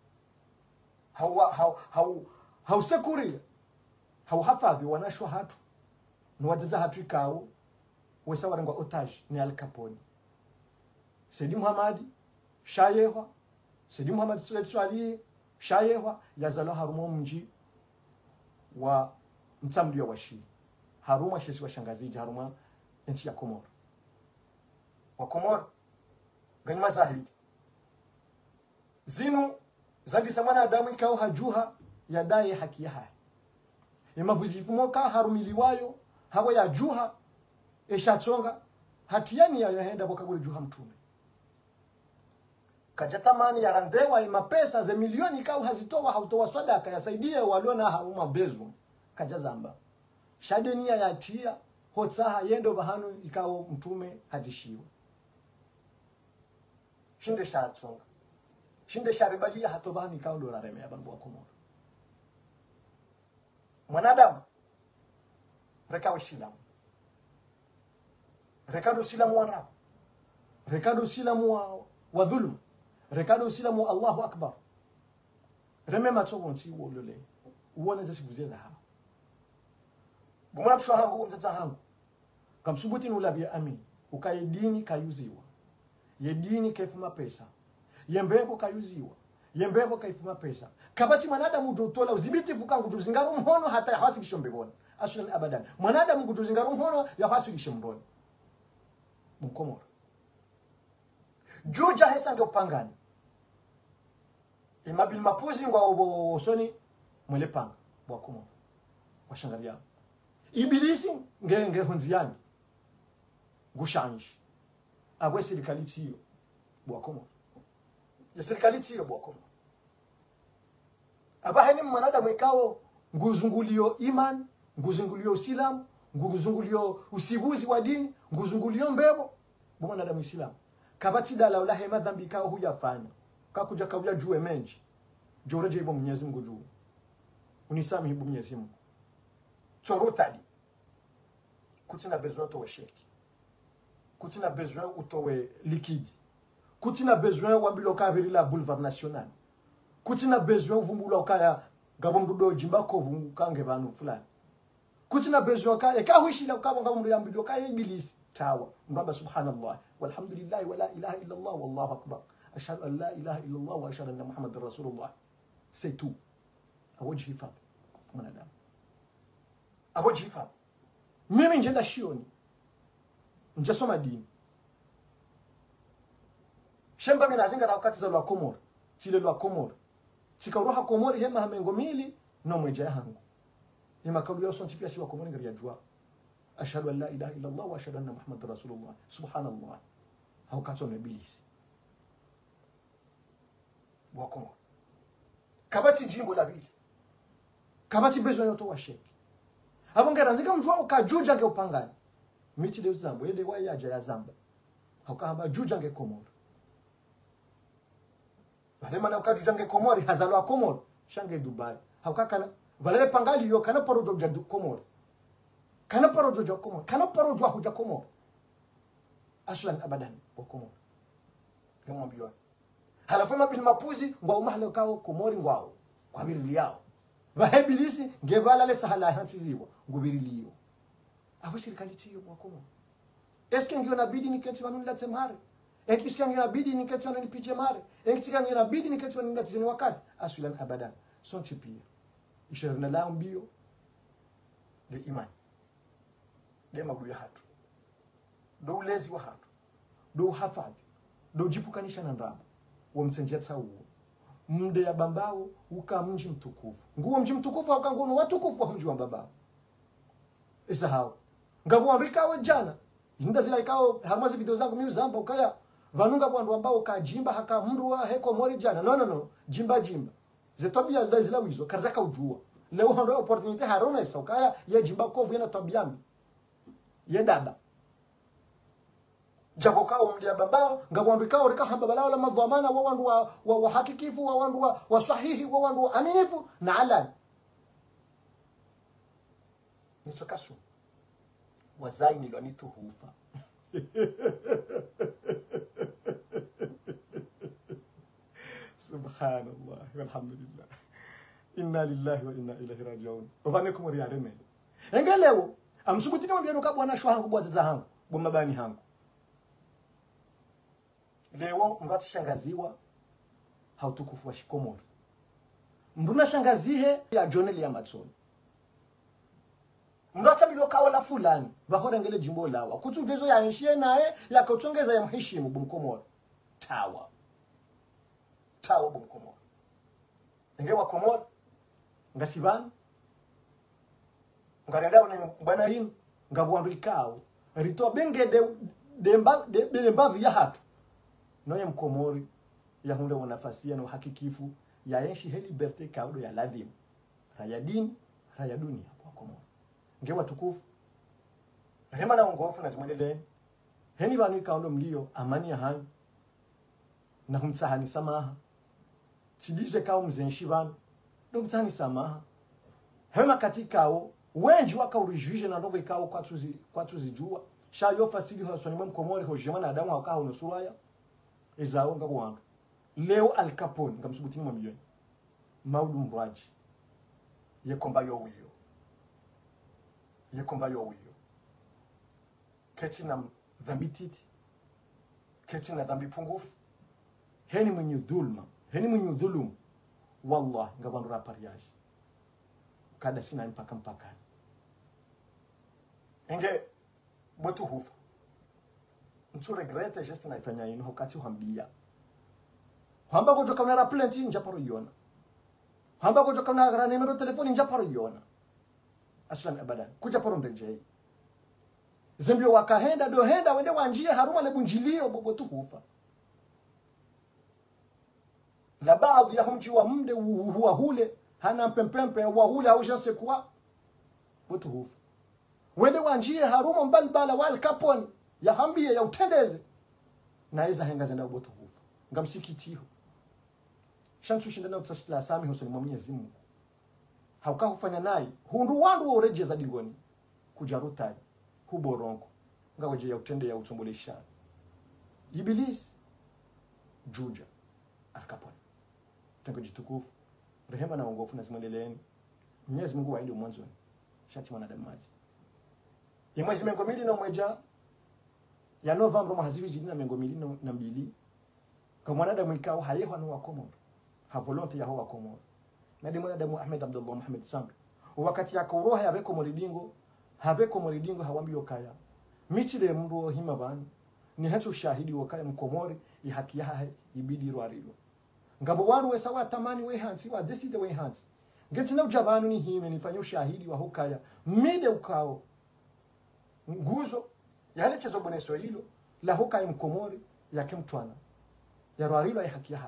hau hau hau hausekuria hau hafadhi wanashwa hatu nwajaza hatu ikao wesa warengwa otage ni Al Capone Saidi Muhammad shayehwa Saidi Muhammad Swali shayehwa yazalo harumo mji wa mtamdio wa Shi haruma shesi wa shangaziji haruma nchi ya Komoro wa Komoro gani mazahidi zinu zadi samana adamu ikao hajuha yadaye haki ya hai imavuzifumoka harumiliwayo hawa ya juha eshatsonga hatiani ya yahenda boka gule juha mtume kajatamani ya randewa ima pesa ze milioni ikao hazitowa hautowa sadaka yasaidie waliona hauma bezu kajazamba shadenia ya tia hotsaha yendo bahanu ikao mtume hazishiwa shinde shatsonga shinde sharibalia hatobani ikao ndo nareme ya banbu wa Komoro mwanadamu rekawe silamu rekado silamu wa rab rekado silamu wa, wa dhulm rekado silamu wa Allahu Akbar reme matogo nsi uolole uone zesi buzeza hao bumana pshwa hangu umtata hangu kamsubuti nulabia amin ukaye dini kayuziwa ye dini kaifuma pesa yembebo kayuziwa yembebo kaifuma pesa kabati mwanadamu utotola uzibiti fukangu tuzingaru mhono hata ya hawasi kishombegona aslan abadan mwanadamu kutuzingaru mhono ya hawasi kishemboni Mkomoro juja hesa ndio pangani imabil mapuzi ngwa obosoni mwele panga bwa Komoro washangaria ibilisi nge nge hunziani gushanji abwe serikali tiyo bwa Komoro ya serikali tiyo bwa Komoro abaheni mwanadamu ikao nguzungulio iman nguzungulio usilamu nguzungulio usibuzi wa dini nguzungulio mbebo mwanadamu islamu kabati dala ulahe madhambi ikao hujafanya kakuja kauja juwe menji joreje ibo Mwenyezi Mungu juu unisami ibo Mwenyezi Mungu chorotali kutina besoin to sheki kutina besoin utowe liquide kutina besoin wabiloka virila boulevard national kutina besoin vumbula ukaya gabomdudo jimbako vungukange banu fulani kutina besoin ka eka huishila ukaba ngabomdu yambido ka ibilisi tawa mbaba subhanallah walhamdulillah wala ilaha illa Allah wallahu akbar ashhadu an la ilaha illa Allah wa ashhadu anna muhammadar rasulullah c'est tout awajhi fat mwanadamu abo jifa mimi njenda shioni njasoma dini shemba mina zinga na wakati za lwa Komoro tile lwa Komoro tikaroha Komoro hema hamengo mili no mweja hangu ni makalu yao sonti pia shiwa Komoro ngari yajua ashhadu an la ilaha illa Allah wa ashhadu anna Muhammadar Rasulullah subhanallah hau kato nebilisi wa Komoro kabati jimbo la bili kabati bezo yoto wa sheki abongera nzika mjwa ukajuja nge upangani miti de zambo ele wa yaja ya zamba hakahamba juja nge Komoro wale mana ukajuja nge Komoro hazalwa Komoro shange Dubai hakakana wale pangali yo kana paro joja Komoro kana paro joja Komoro kana paro joja huja Komoro aslan abadan wa Komoro kama mbiwa halafu mabili mapuzi ngwa umahlo kao Komori ngwao kwa birili yao bahebilisi ngebala le sahala hantiziwa ngubiriliyo abo serikali tiyo wa Komoro eske ngio nabidi niketi wanuni late mare eske ngio nabidi niketi wanuni pije mare eske ngio nabidi niketi wanuni late zini wakati aslan abadan son tipia ishirina lao mbio de imani de mabuya hatu do ulezi wa hatu do hafadhi do jipukanisha na ndabo wa msenjeta uo mde ya bambao uka mji mtukufu nguo mji mtukufu au kangono watukufu wa mji wa bambao isa hao ngabu Amerika wa jana inda zila ikao hamazi video zangu mimi zamba ukaya vanunga bwandu ambao kajimba haka mndu wa heko mori jana no no no jimba jimba zetobia zila zila wizo karzaka ujua leo hando opportunity harona isa ukaya ya jimba kovu yana tabiambi ye dada jabo kao mdia bambao ngabwandu kao rika hamba balao la madhamana wa wandu wa, wa, wa hakikifu wa wandu wa, wa sahihi wa wandu wa aminifu na alani nichokasu wazaini lo nituhufa subhanallah walhamdulillah inna lillahi wa inna ilaihi raji'un obanekum riyareme engelewo amsubutini mwambia ka bwana shwa hangu bwaza hangu bomabani hangu leo ngati shangaziwa hautukufu wa Komoro mbuna shangazihe ya joneli ya matsoni ndota biloka wala fulani bahora ngele jimbo lawa kutuvezo ya nshie naye yakotongeza ya mheshimu bumkomoro tawa tawa bumkomoro ngewa Komoro ngasibana ngarenda una bwana hino ngabwandu ikao rito benge de demba de demba vya hatu noye mkomori ya hunde wanafasia na uhakikifu ya enshi he liberte kaudo ya ladhimu raya dini raya dunia kwa Komoro ngewa tukufu rema na ungofu na zimwelele heni banu ikaundo mlio amani ya hanyu na humtsahani samaha tibize kao mzenshi banu ndo mtsahani samaha hema katikao wenji waka urijuje na ndogo ikao kwa tuzi kwa tuzi jua sha yo fasili ho sonimwe mkomori ho jema na adamu wakao nusuraya izao ngabwandu leo Al Capone ngamsubutini mwa milioni maudu mbwaji yekomba yo wiyo yekomba yo wiyo keti na dhambi titi keti na dhambi pungufu heni mwenye dhulma heni mwenye dhulumu wallah ngabwandu rapariaji kada sina mpaka mpaka enge mwetu hufa mtu regrete geste na ifanya ino wakati uhambia hamba kutoka na raplant nja paro yona hamba kutoka na gara numero telefoni nja paro yona aslan abadan kuja paro mbeje zembio wakahenda do henda wende wanjie haruma le bunjilio bobo tu hufa la baadhi ya humji wa mde huwa hule hana mpempempe wa hule au janse kwa botu hufa wende wanjie haruma mbalbala wal Capone ya hambie ya utendeze na iza henga zenda botu hufa ngamsikitiho shantu shindana utasila sami husoni mwa Mwenyezi Mungu hauka hufanya naye hundu wandu orejeza digoni kujarutai huborongo ngaweje ya utende ya utombolesha Ibilisi juja Al Capone tangu jitukufu rehema na ongofu na zimwendeleeni Mwenyezi Mungu waende mwanzo shati mwanadamu maji ya mwezi mengo mili na mweja ya November mahazivi jina mengo mili na mbili kwa mwanadamu ikao hayeho na wa Komoro ha volonte ya wa Komoro na de mwanadamu Ahmed Abdullah Muhammad Sambi wakati yakauroha yabeko muridingo habeko muridingo hawambi okaya michile mndo hima banu ni hacho shahidi wakaya mkomori ihaki yahe ibidi rwarilo ngabo waru we sawa tamani we hansi wa deside we hansi ngetina ujabanu ni hime nifanye ushahidi wa hukaya mide ukao nguzo yale chezo boneso hilo la hukaya mkomori yake mtwana ya rwarilo ihaki yahe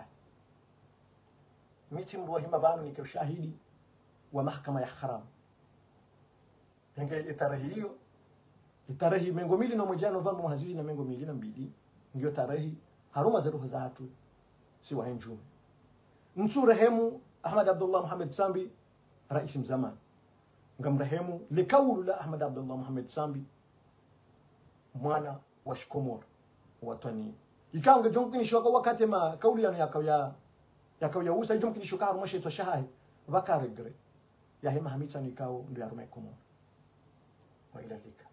miti mndo hima banu ni ushahidi wa mahakama ya haram henge itarehi hiyo itarehi mengo mili no moja Novemba mwezi na mengo mili na mbili ndio tarehi haruma za roho za watu si wa henjume nsurehemu Ahmad Abdullah Muhammad Sambi rais mzama ngamrehemu likaulu la Ahmad Abdullah Muhammad Sambi mwana wa Shikomor watani ikanga jonkini shoka wakati ma kauli ya yakawya yakawya usa jonkini shoka haruma sheto shahi vakaregre ya hema hamita nikao ndio haruma Komor wa ila lika